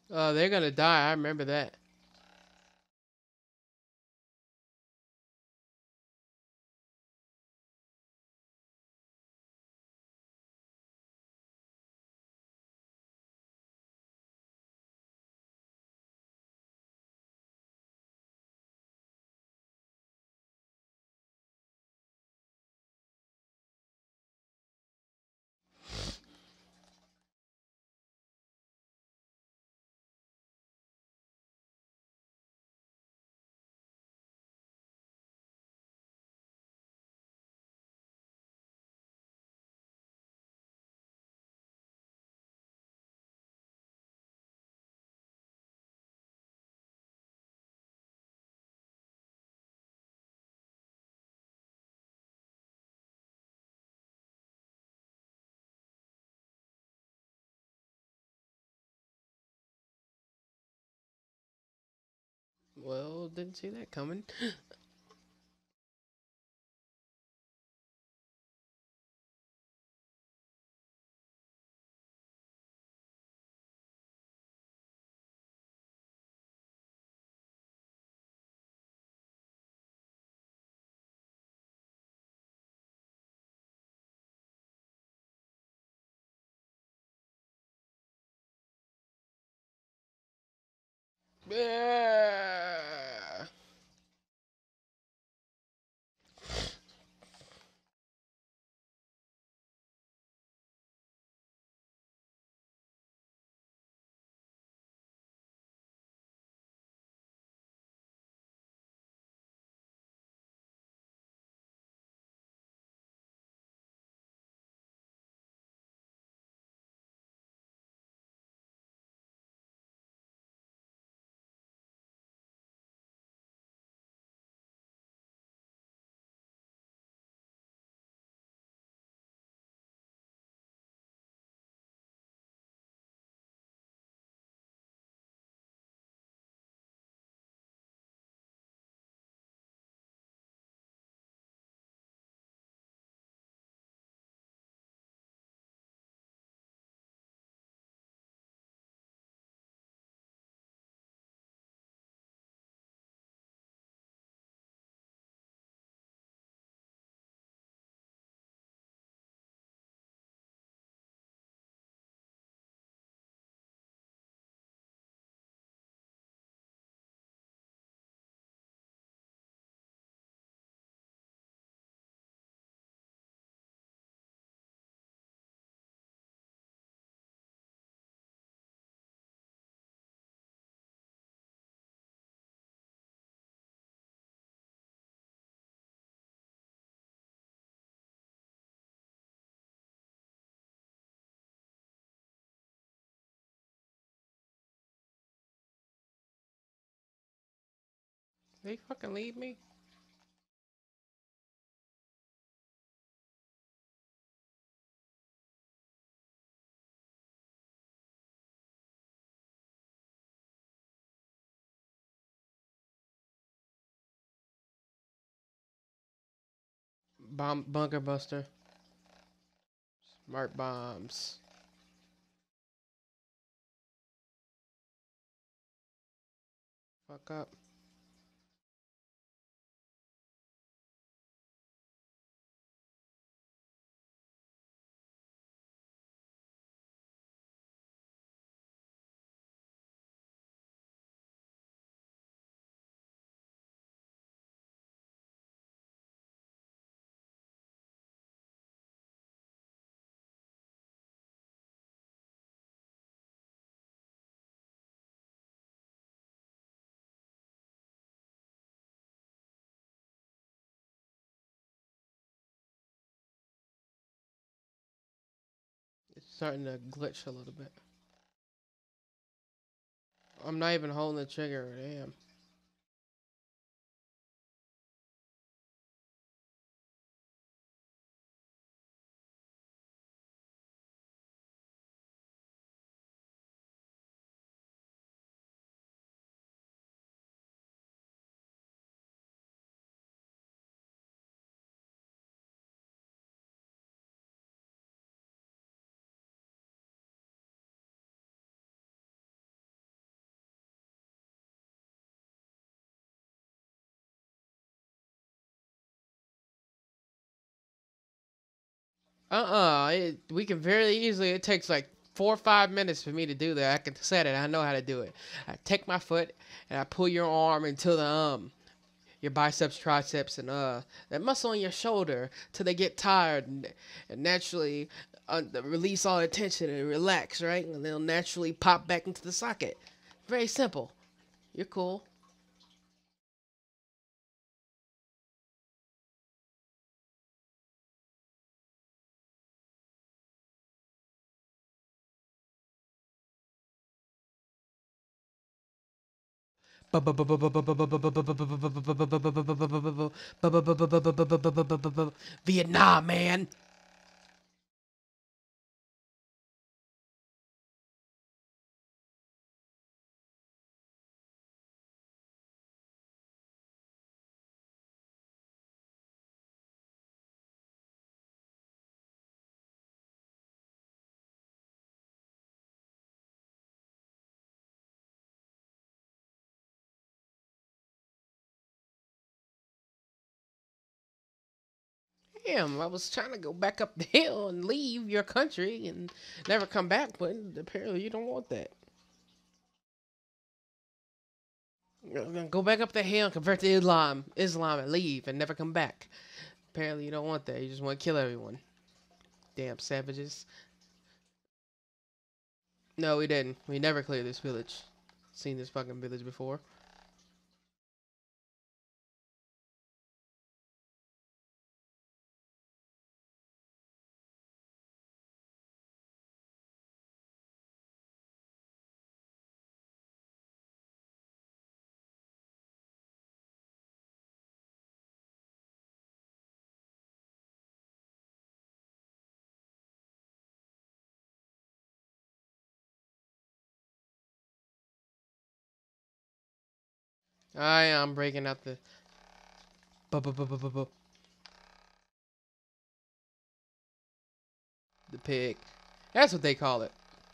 They're gonna die. I remember that. Well, didn't see that coming. Yeah. They fucking leave me. Bomb bunker buster. Smart bombs. Fuck up. It's starting to glitch a little bit. I'm not even holding the trigger. Damn. We can very easily. It takes like 4 or 5 minutes for me to do that. I can set it. I know how to do it. I take my foot and I pull your arm until the your biceps, triceps, and that muscle on your shoulder till they get tired and naturally release all the tension and relax, right? And they'll naturally pop back into the socket. Very simple. You're cool. Vietnam, man. Damn, I was trying to go back up the hill and leave your country and never come back, but apparently you don't want that. You're gonna go back up the hill and convert to Islam and leave and never come back. Apparently you don't want that. You just want to kill everyone. Damn savages. No, we didn't. We never cleared this village. Seen this fucking village before. 'm breaking out the the pig. That's what they call it.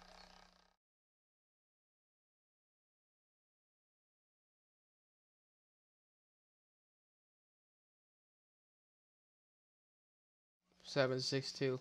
762.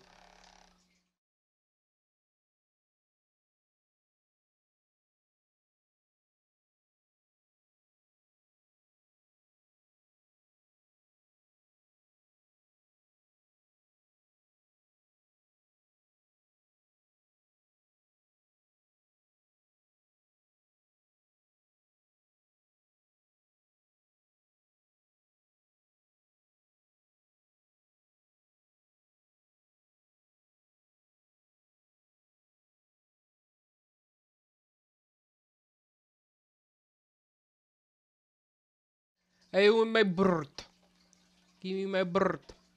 Hey, with my bird. Give me my bird.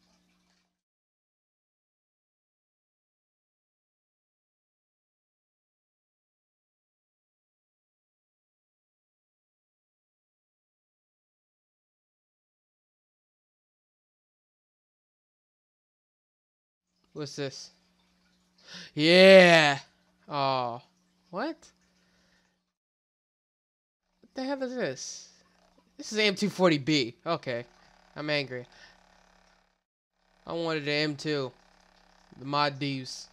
What's this? Yeah. Oh. What? What the hell is this? This is M240B. Okay. I'm angry. I wanted an M2. The mod Deuce.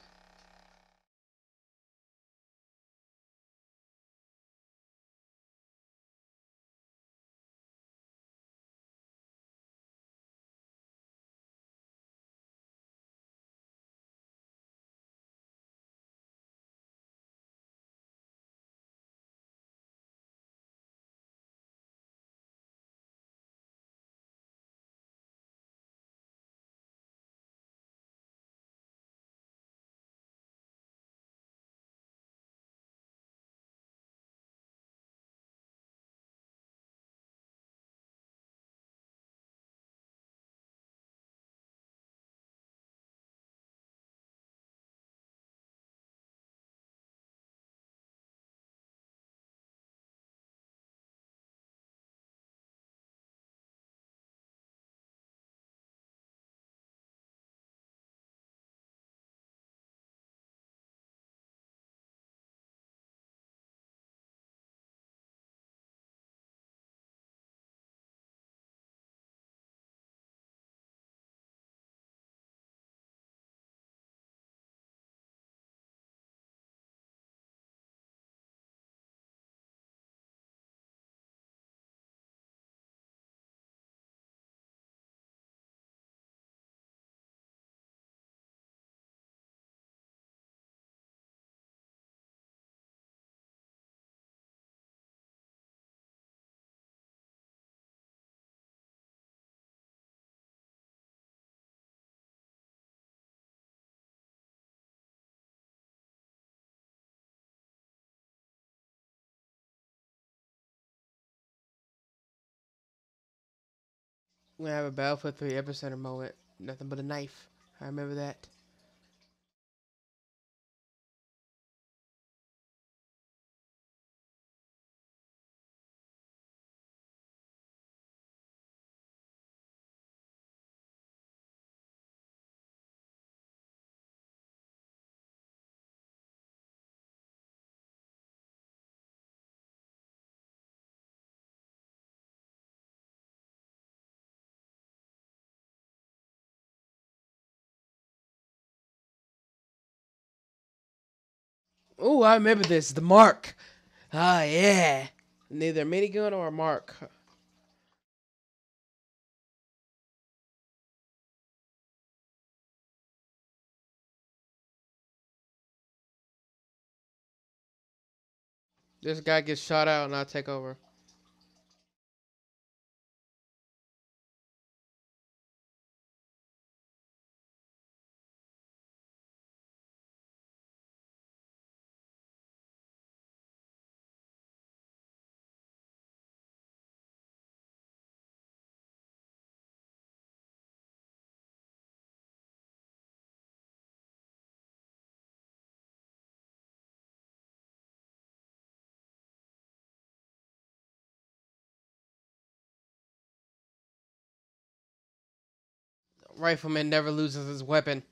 We're gonna have a Battlefield 3 epicenter moment. Nothing but a knife. I remember that. Oh, I remember this. The Mark. Ah, yeah. Neither a minigun or a Mark. This guy gets shot out and I take over. Rifleman never loses his weapon.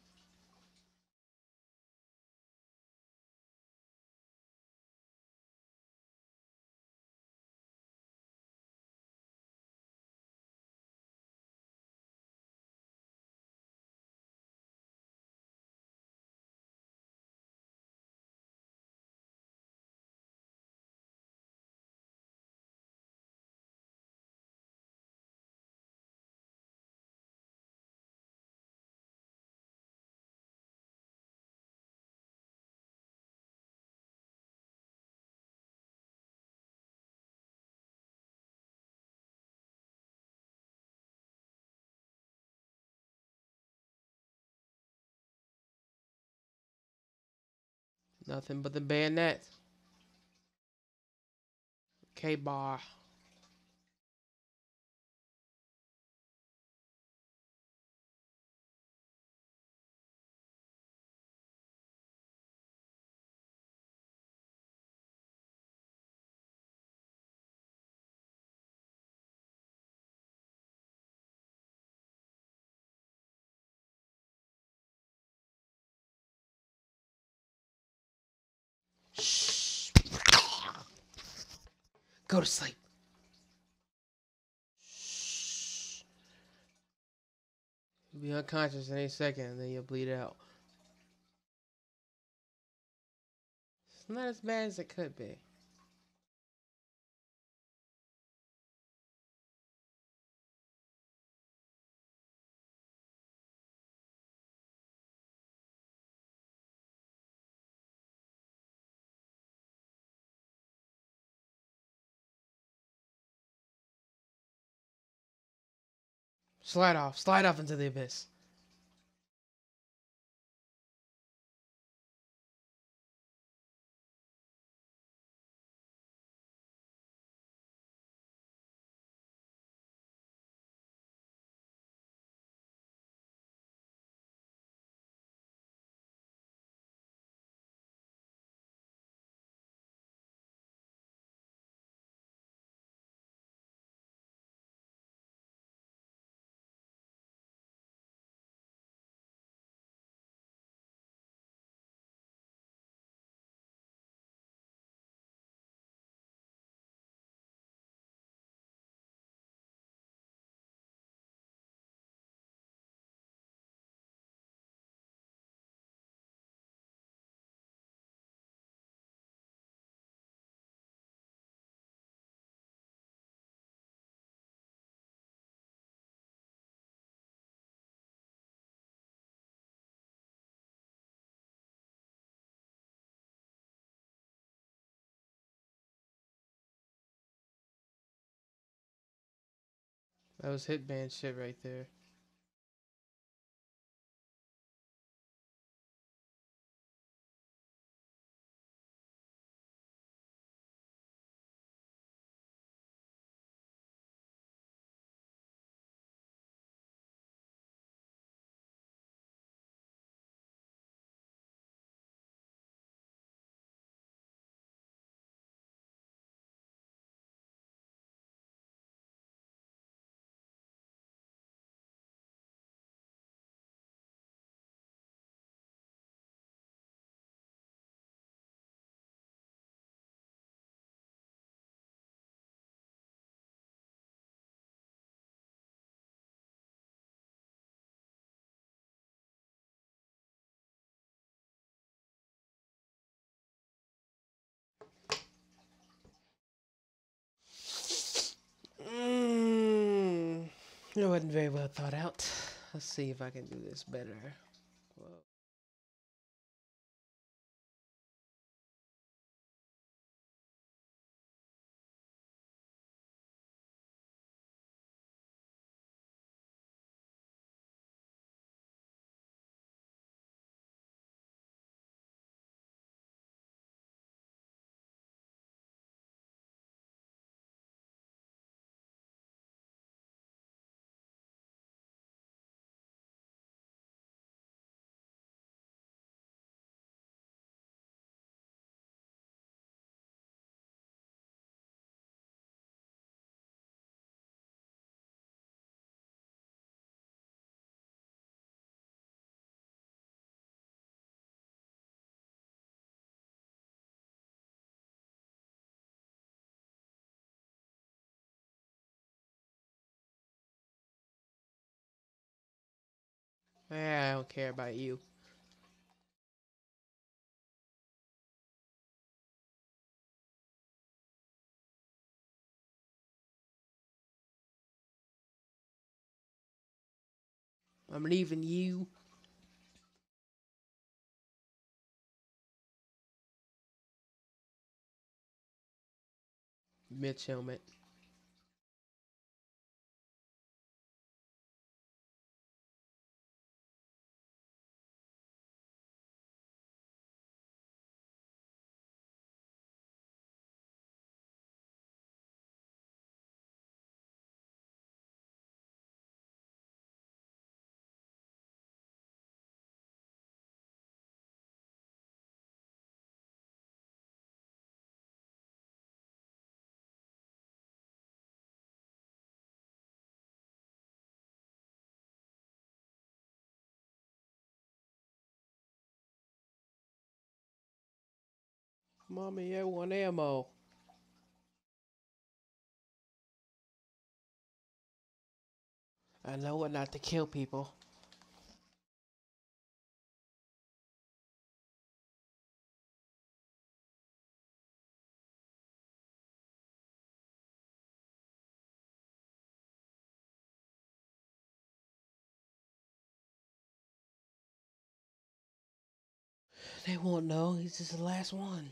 Nothing but the bayonet. K-bar. Shh. Go to sleep. Shh. You'll be unconscious in any second and then you'll bleed out. It's not as bad as it could be. Slide off. Slide off into the abyss. That was Hitman shit right there. It wasn't very well thought out. Let's see if I can do this better. Whoa. I don't care about you. I'm leaving you. Mitch helmet. Mommy, I want ammo. I know what not to kill people. They won't know. He's just the last one.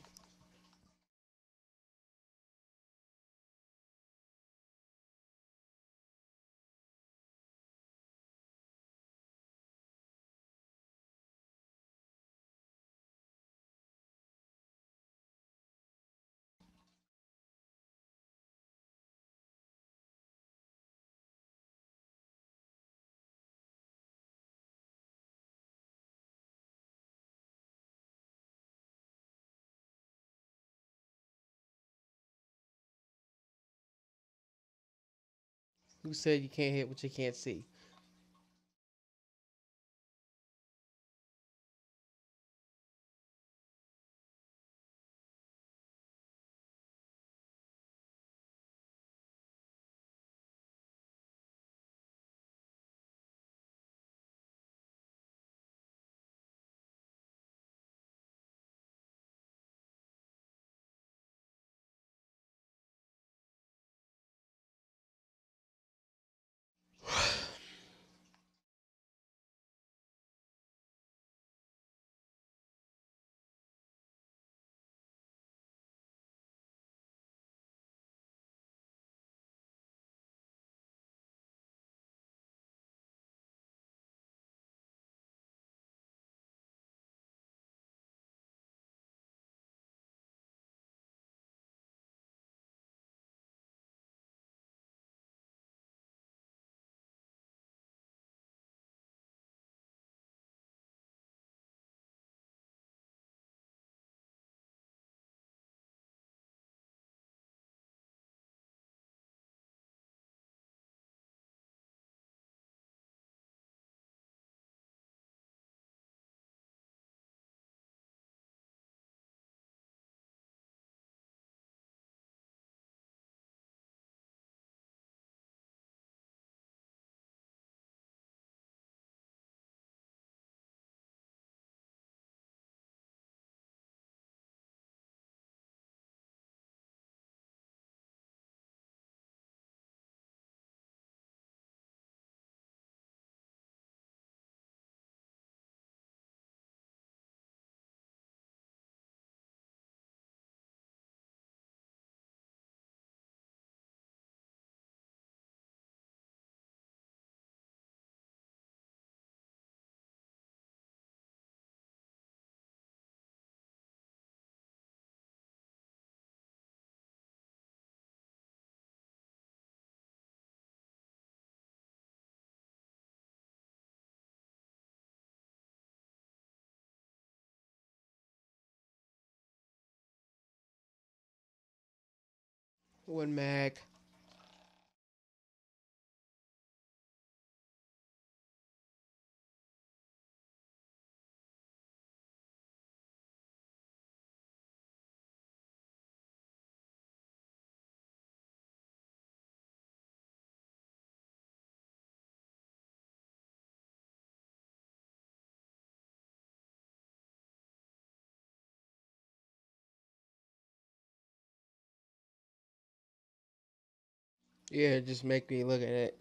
Who said you can't hit what you can't see? One mag. Yeah, just make me look at it.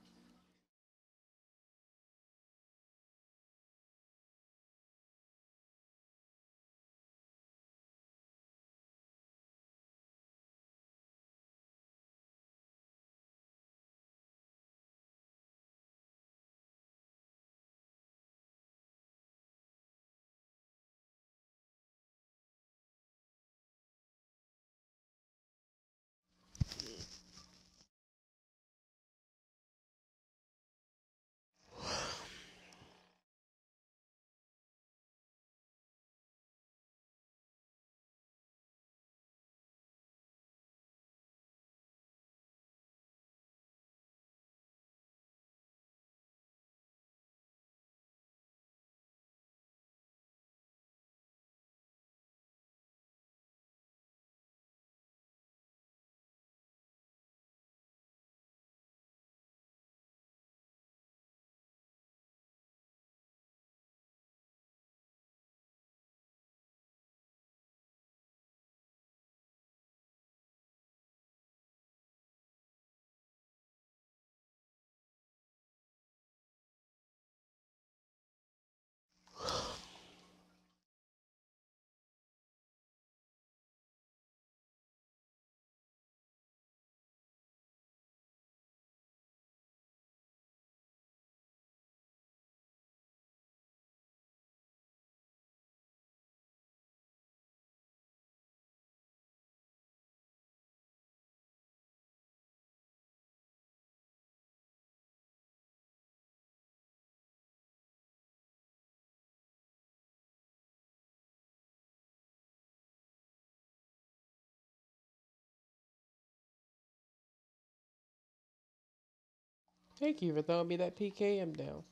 Thank you for throwing me that PKM down.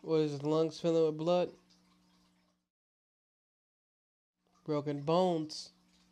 Was his lungs filling with blood? Broken bones.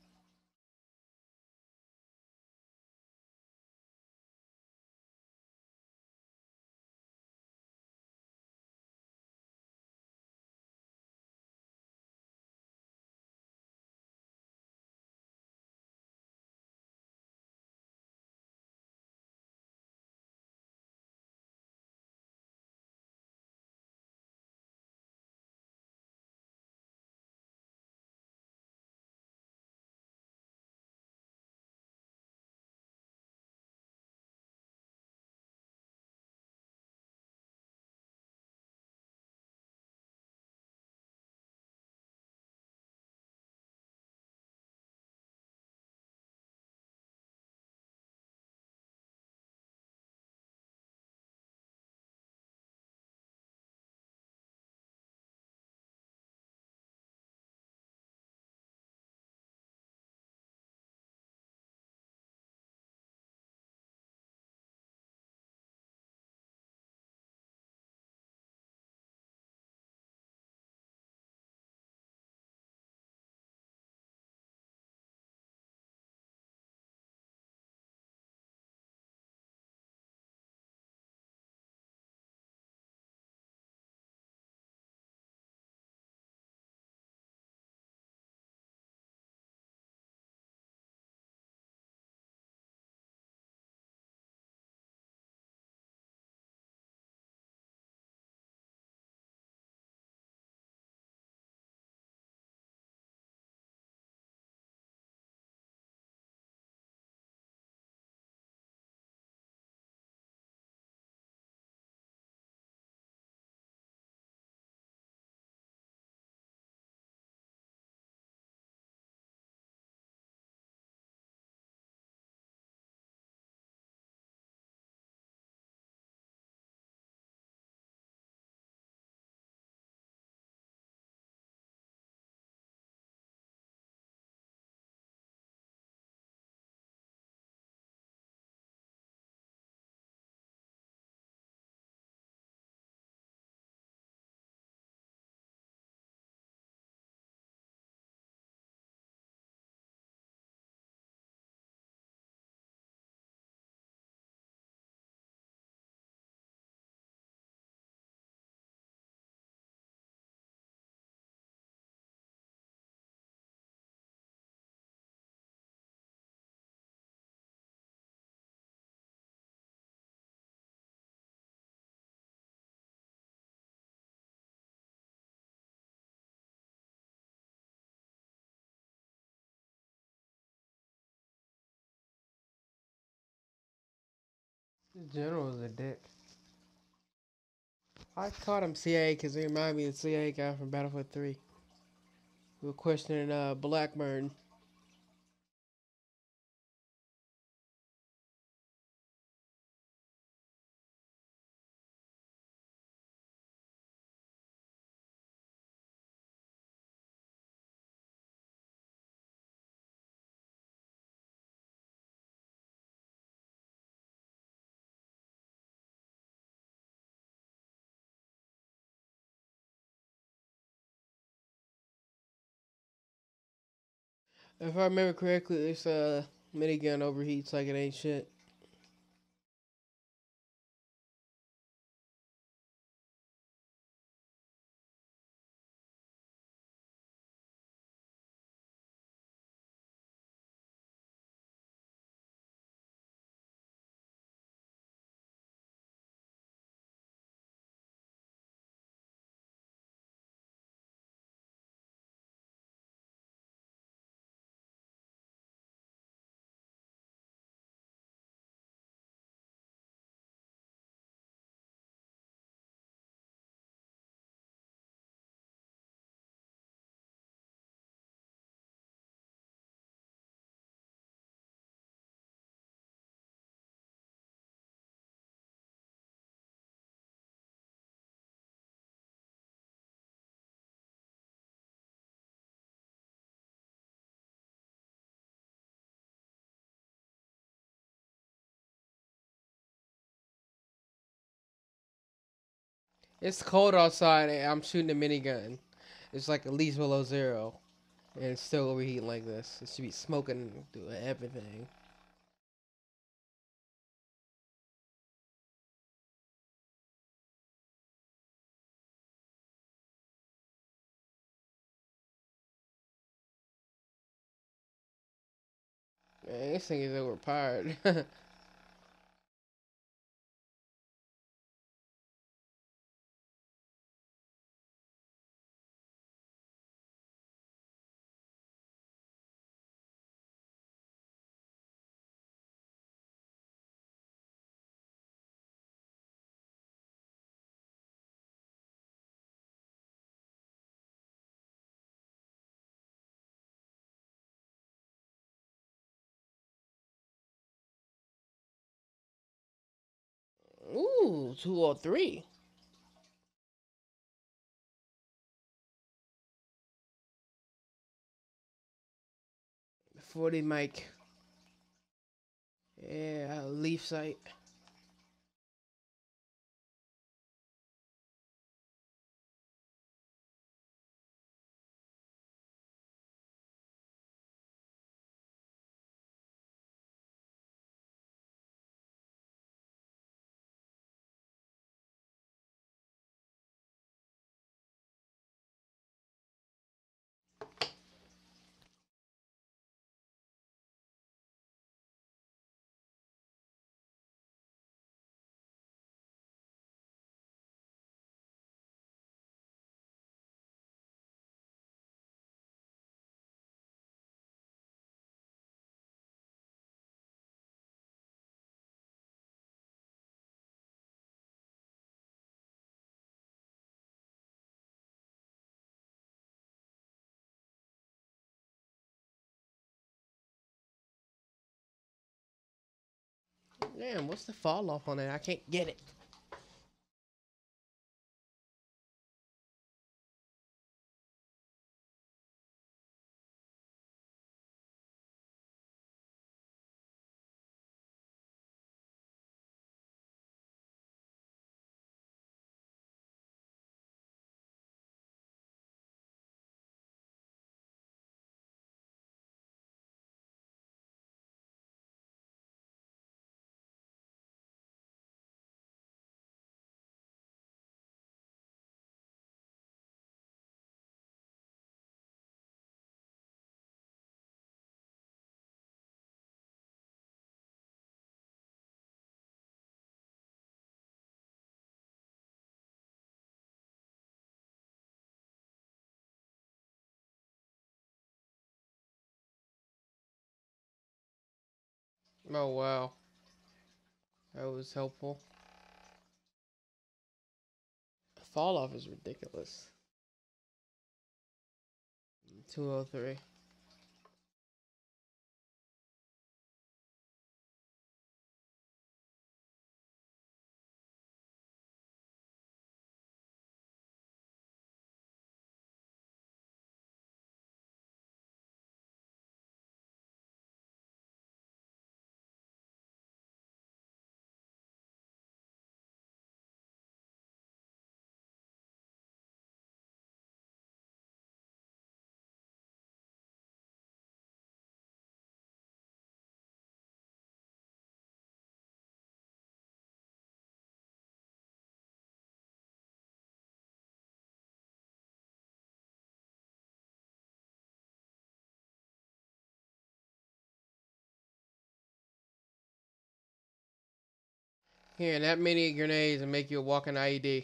The general's a dick. I called him CIA because he reminded me of the CIA guy from Battlefield 3. We were questioning Blackburn. If I remember correctly, this minigun overheats like it ain't shit. It's cold outside and I'm shooting a minigun. It's like at least below zero. And it's still overheating like this. It should be smoking through everything. Man, this thing is overpowered. Ooh, 203. 40 mic. Yeah, leaf sight. Damn, what's the fall off on it? I can't get it. Oh wow, that was helpful. Fall off is ridiculous. 203. Here, that many grenades and make you a walking IED.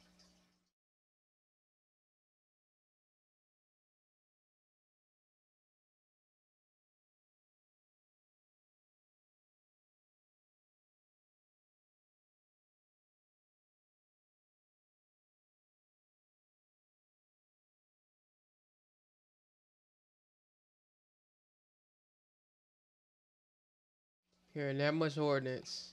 Here, that much ordnance.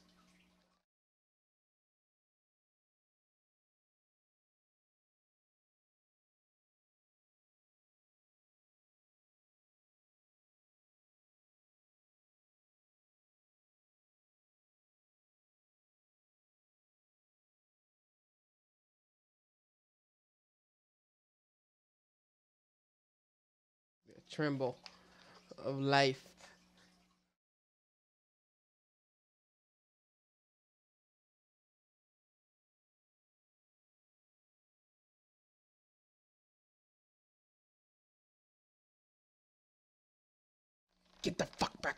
tremble of life. Get the fuck back.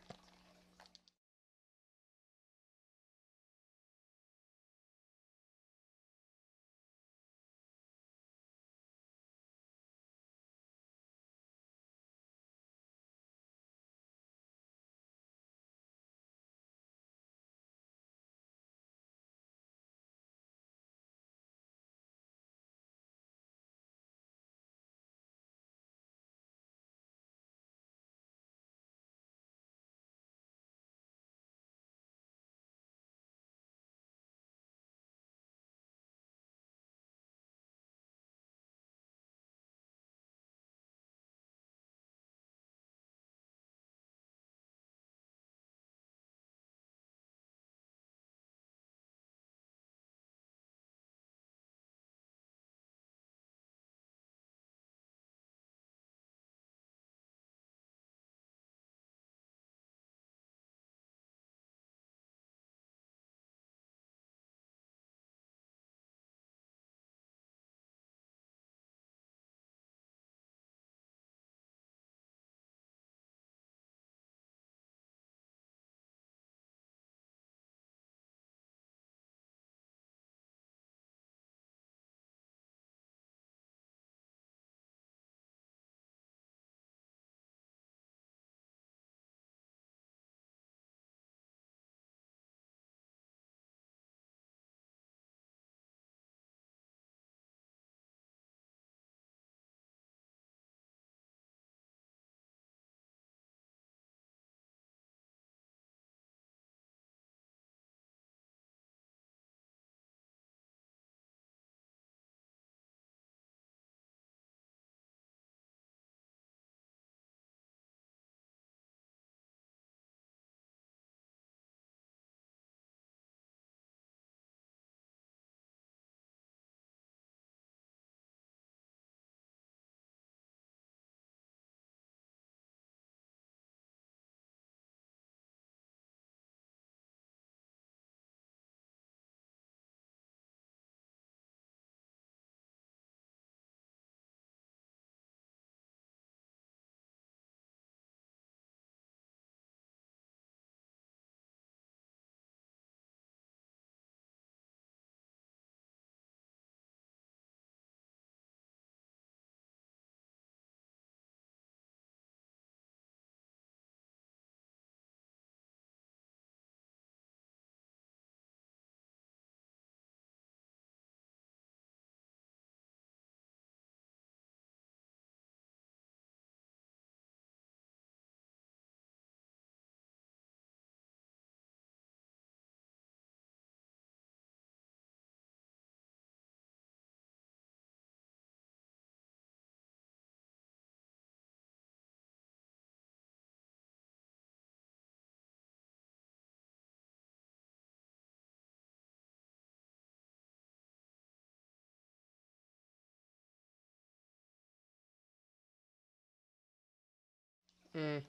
Mm.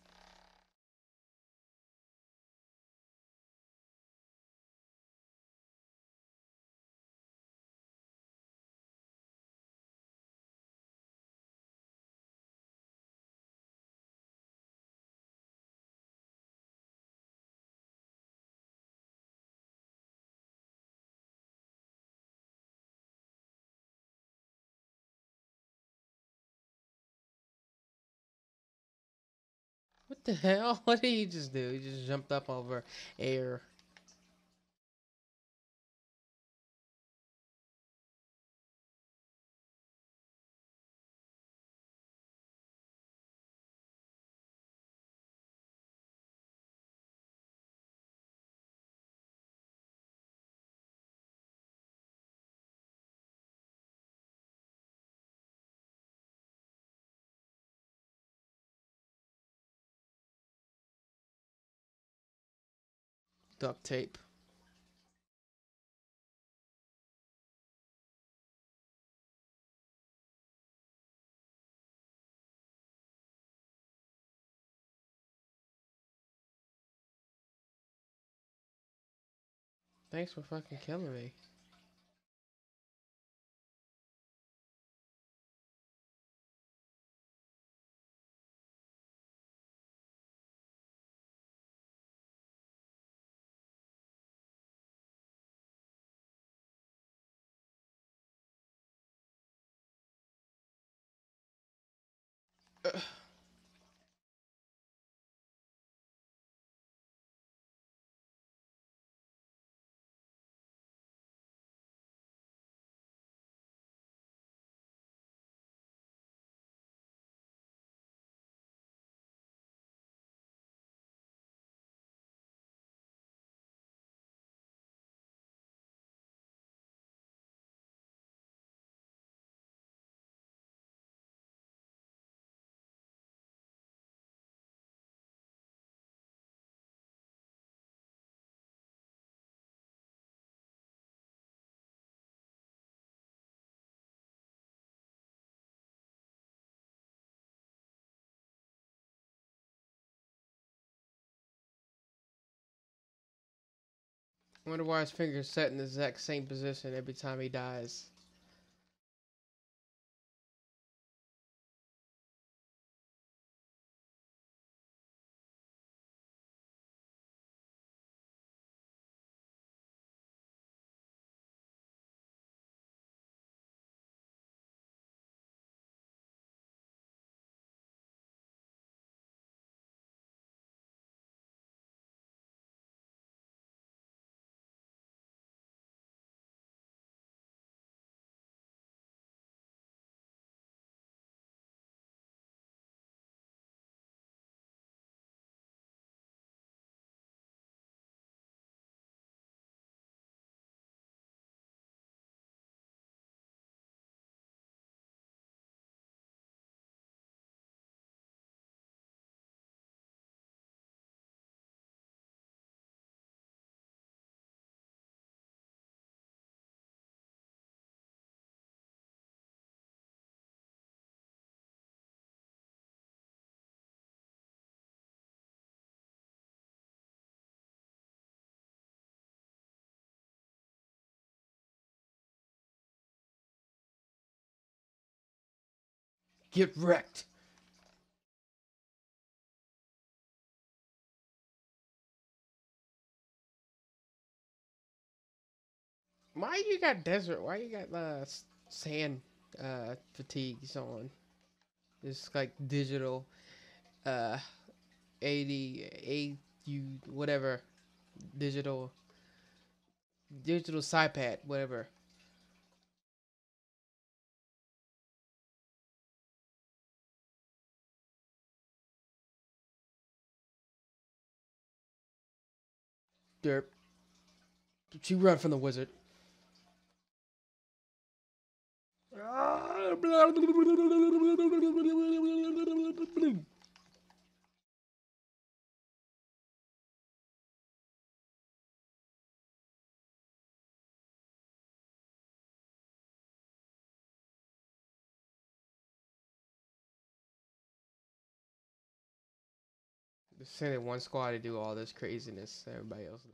What the hell? What did he just do? He just jumped up over air. Duct tape. Thanks for fucking killing me. I wonder why his fingers set in the exact same position every time he dies. Get wrecked. Why you got desert? Why you got sand fatigues on? It's like digital uh 80 AU whatever digital SiPad whatever. Derp. She run from the wizard. Just sending one squad to do all this craziness. Everybody else.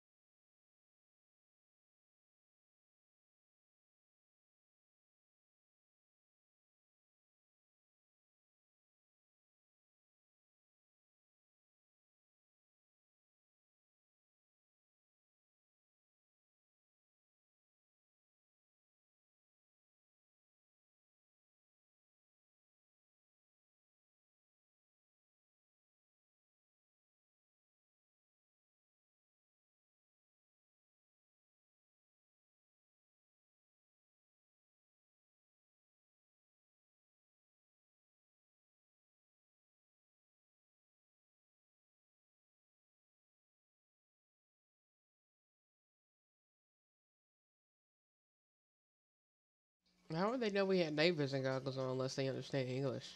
How would they know we had night vision goggles on unless they understand English?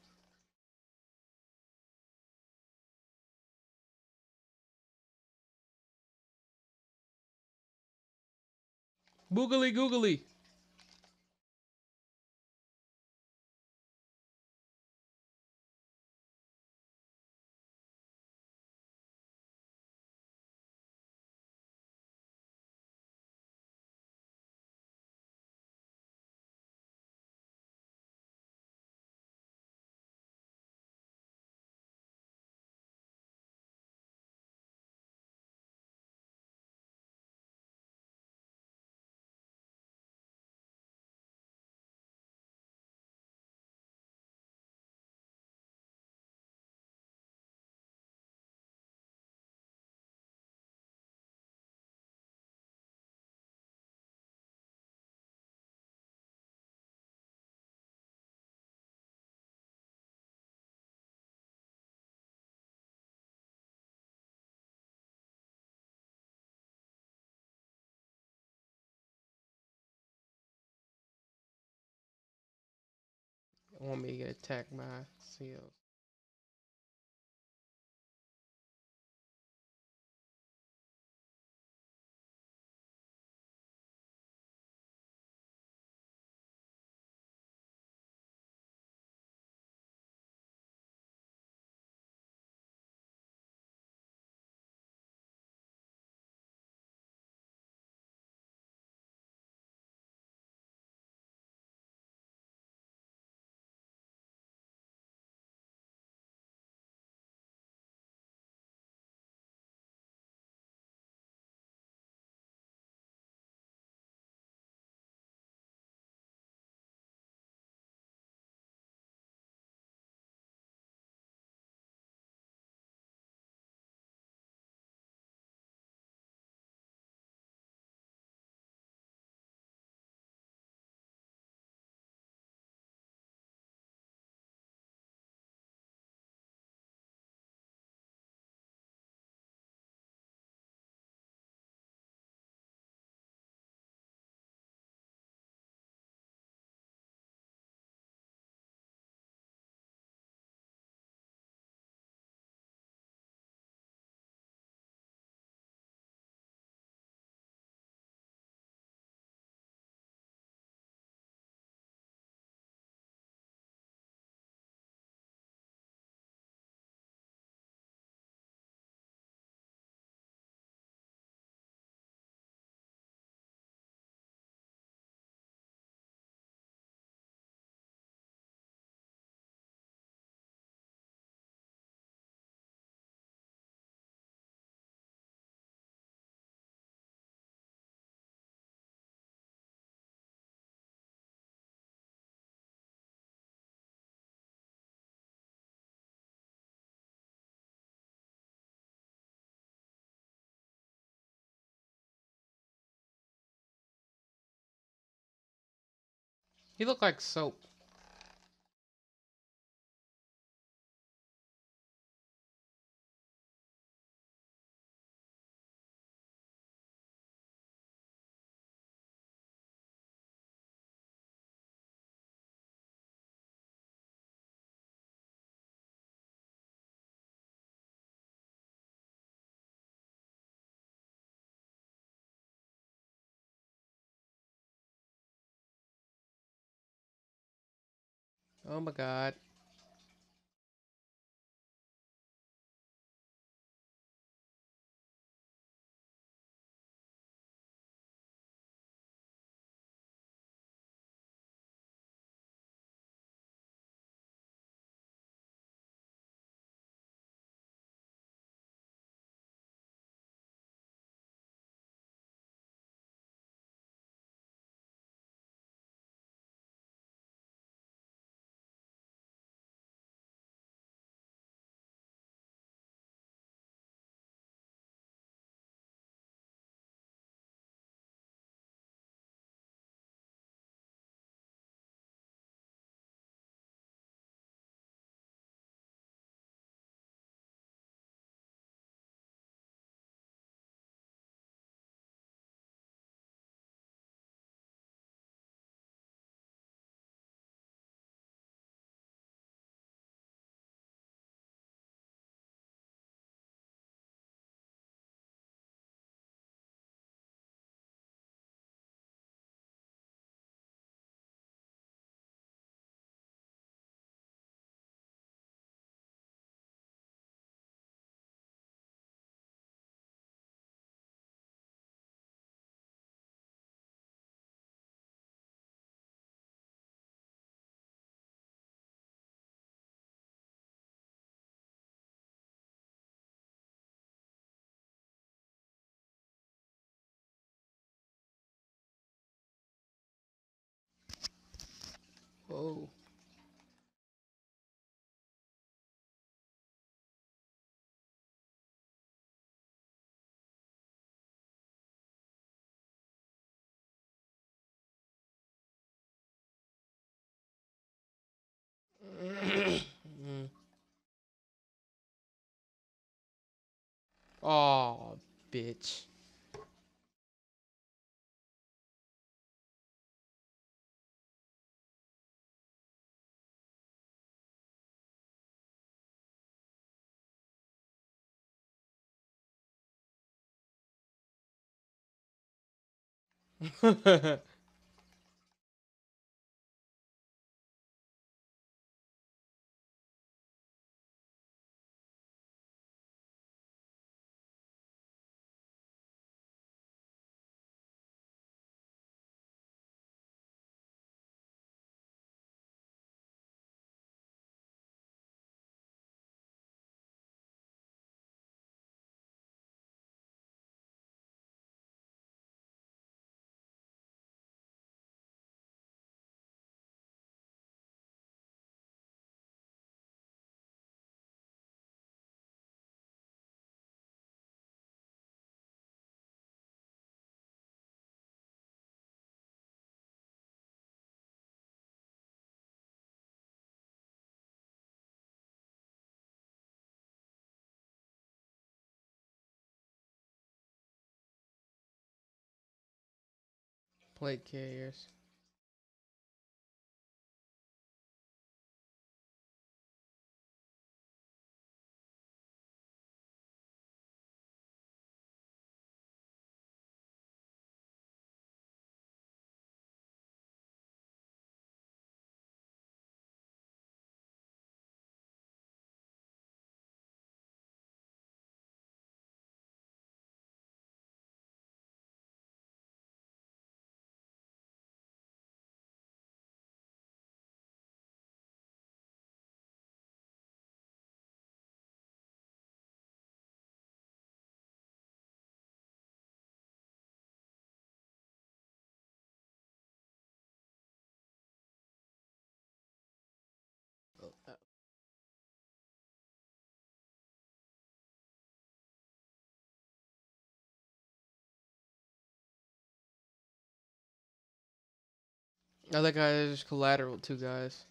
Boogly googly. want me to get attacked by seals. You look like soap. Oh my god. Whoa. Oh, bitch. Plate carriers. Other guy is collateral. Two guys.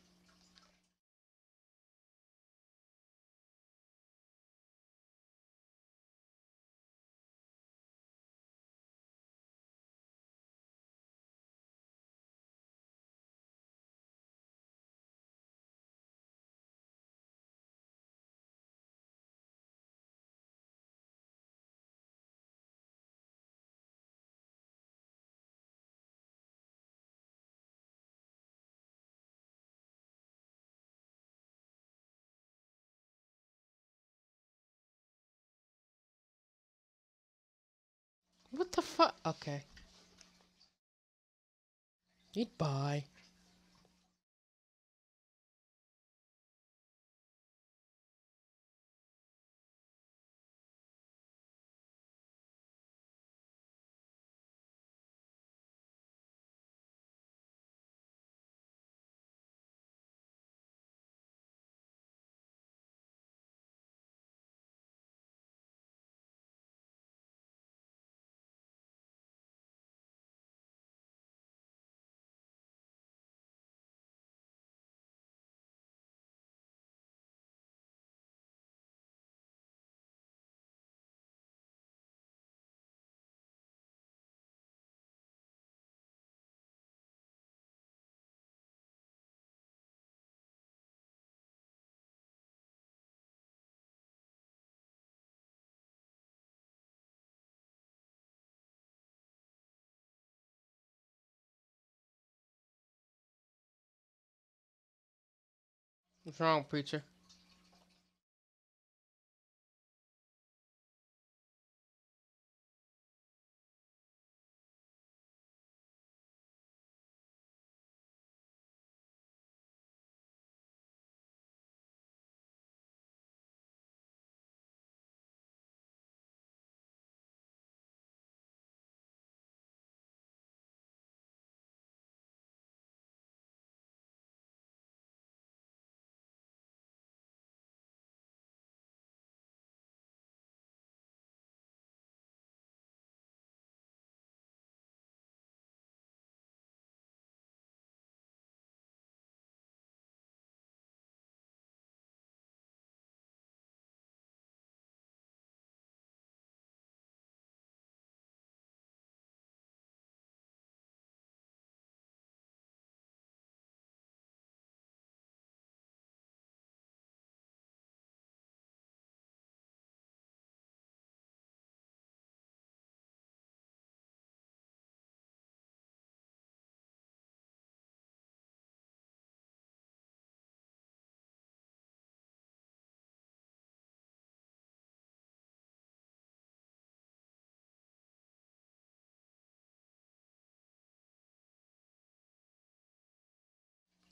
What the fuck? Okay. Goodbye. What's wrong, preacher?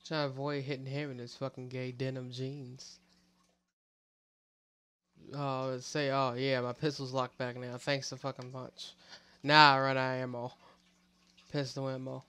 Trying to avoid hitting him in his fucking gay denim jeans. Say, oh yeah, my pistol's locked back now. Thanks a fucking bunch. Now I run out of ammo. Pistol ammo.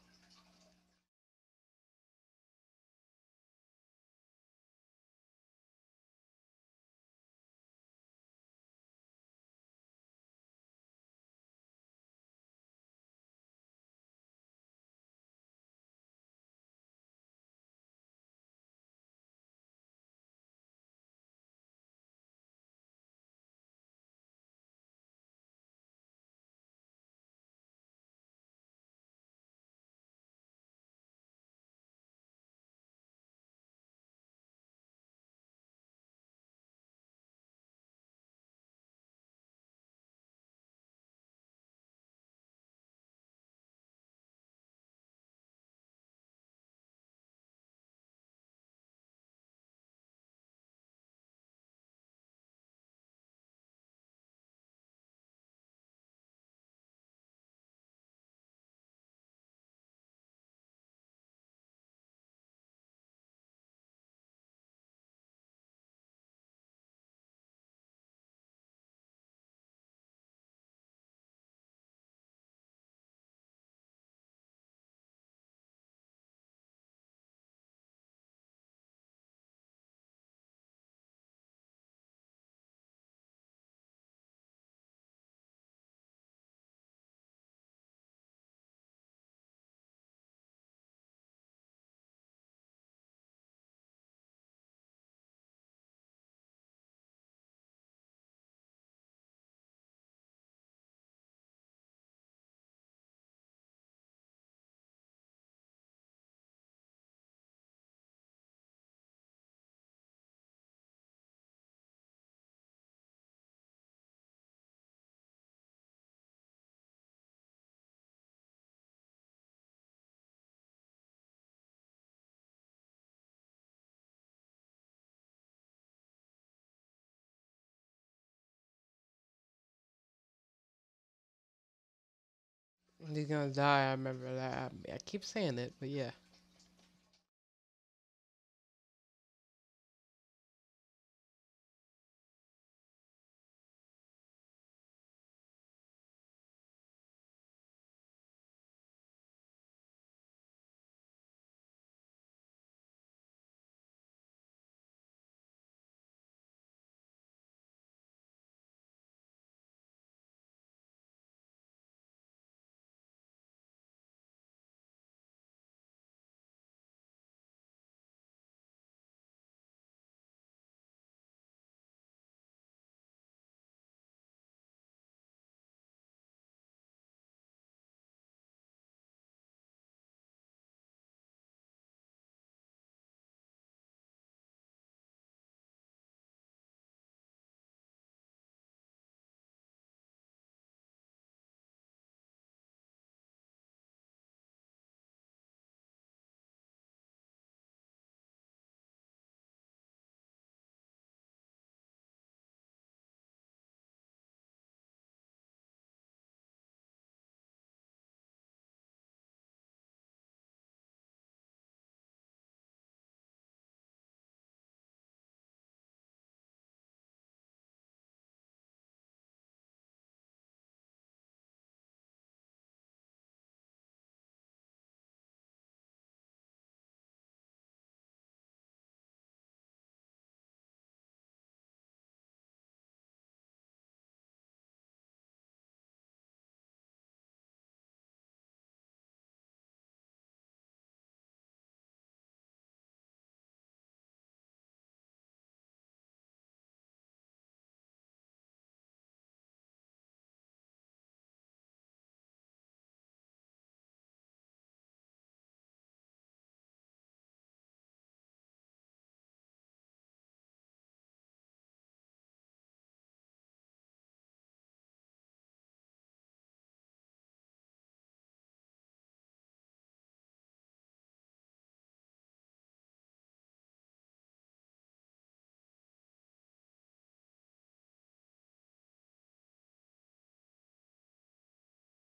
He's gonna die. I remember that. I keep saying it, but yeah.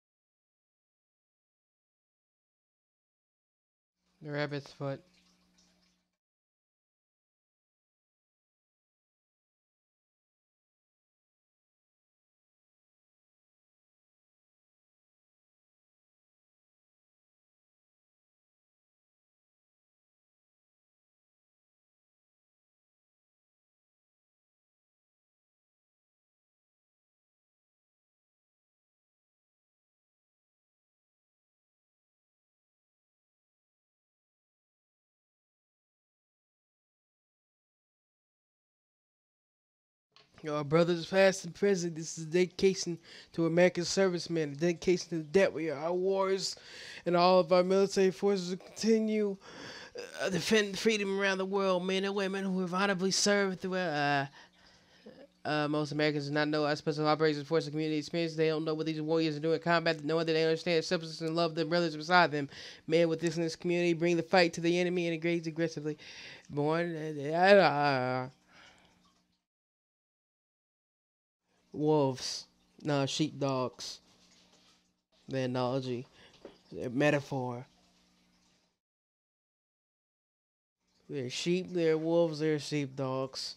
The rabbit's foot. Our brothers past and present, this is a dedication to American servicemen, a dedication to the debt we are. Our wars and all of our military forces will continue defending freedom around the world. Men and women who have honorably served throughout. Most Americans do not know our special operations force and community experience. They don't know what these warriors are doing in combat, knowing that they understand substance and love their brothers beside them. Men with this in this community bring the fight to the enemy and engage aggressively. Born, wolves, no, sheepdogs. The analogy, the metaphor. They're sheep, they're wolves, they're sheepdogs.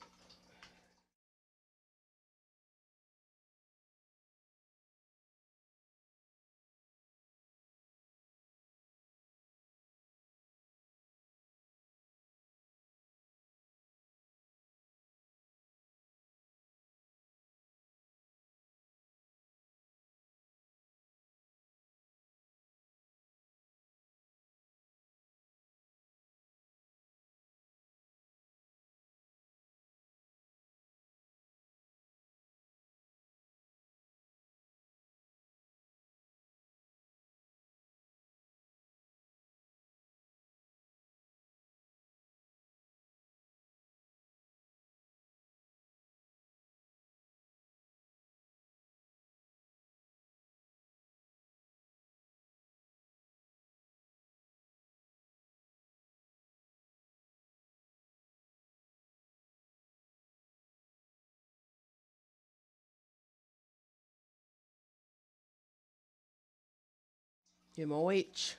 MOH.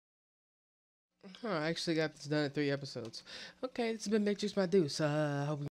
Huh, I actually got this done in 3 episodes. Okay, this has been Matrix My Deuce. I hope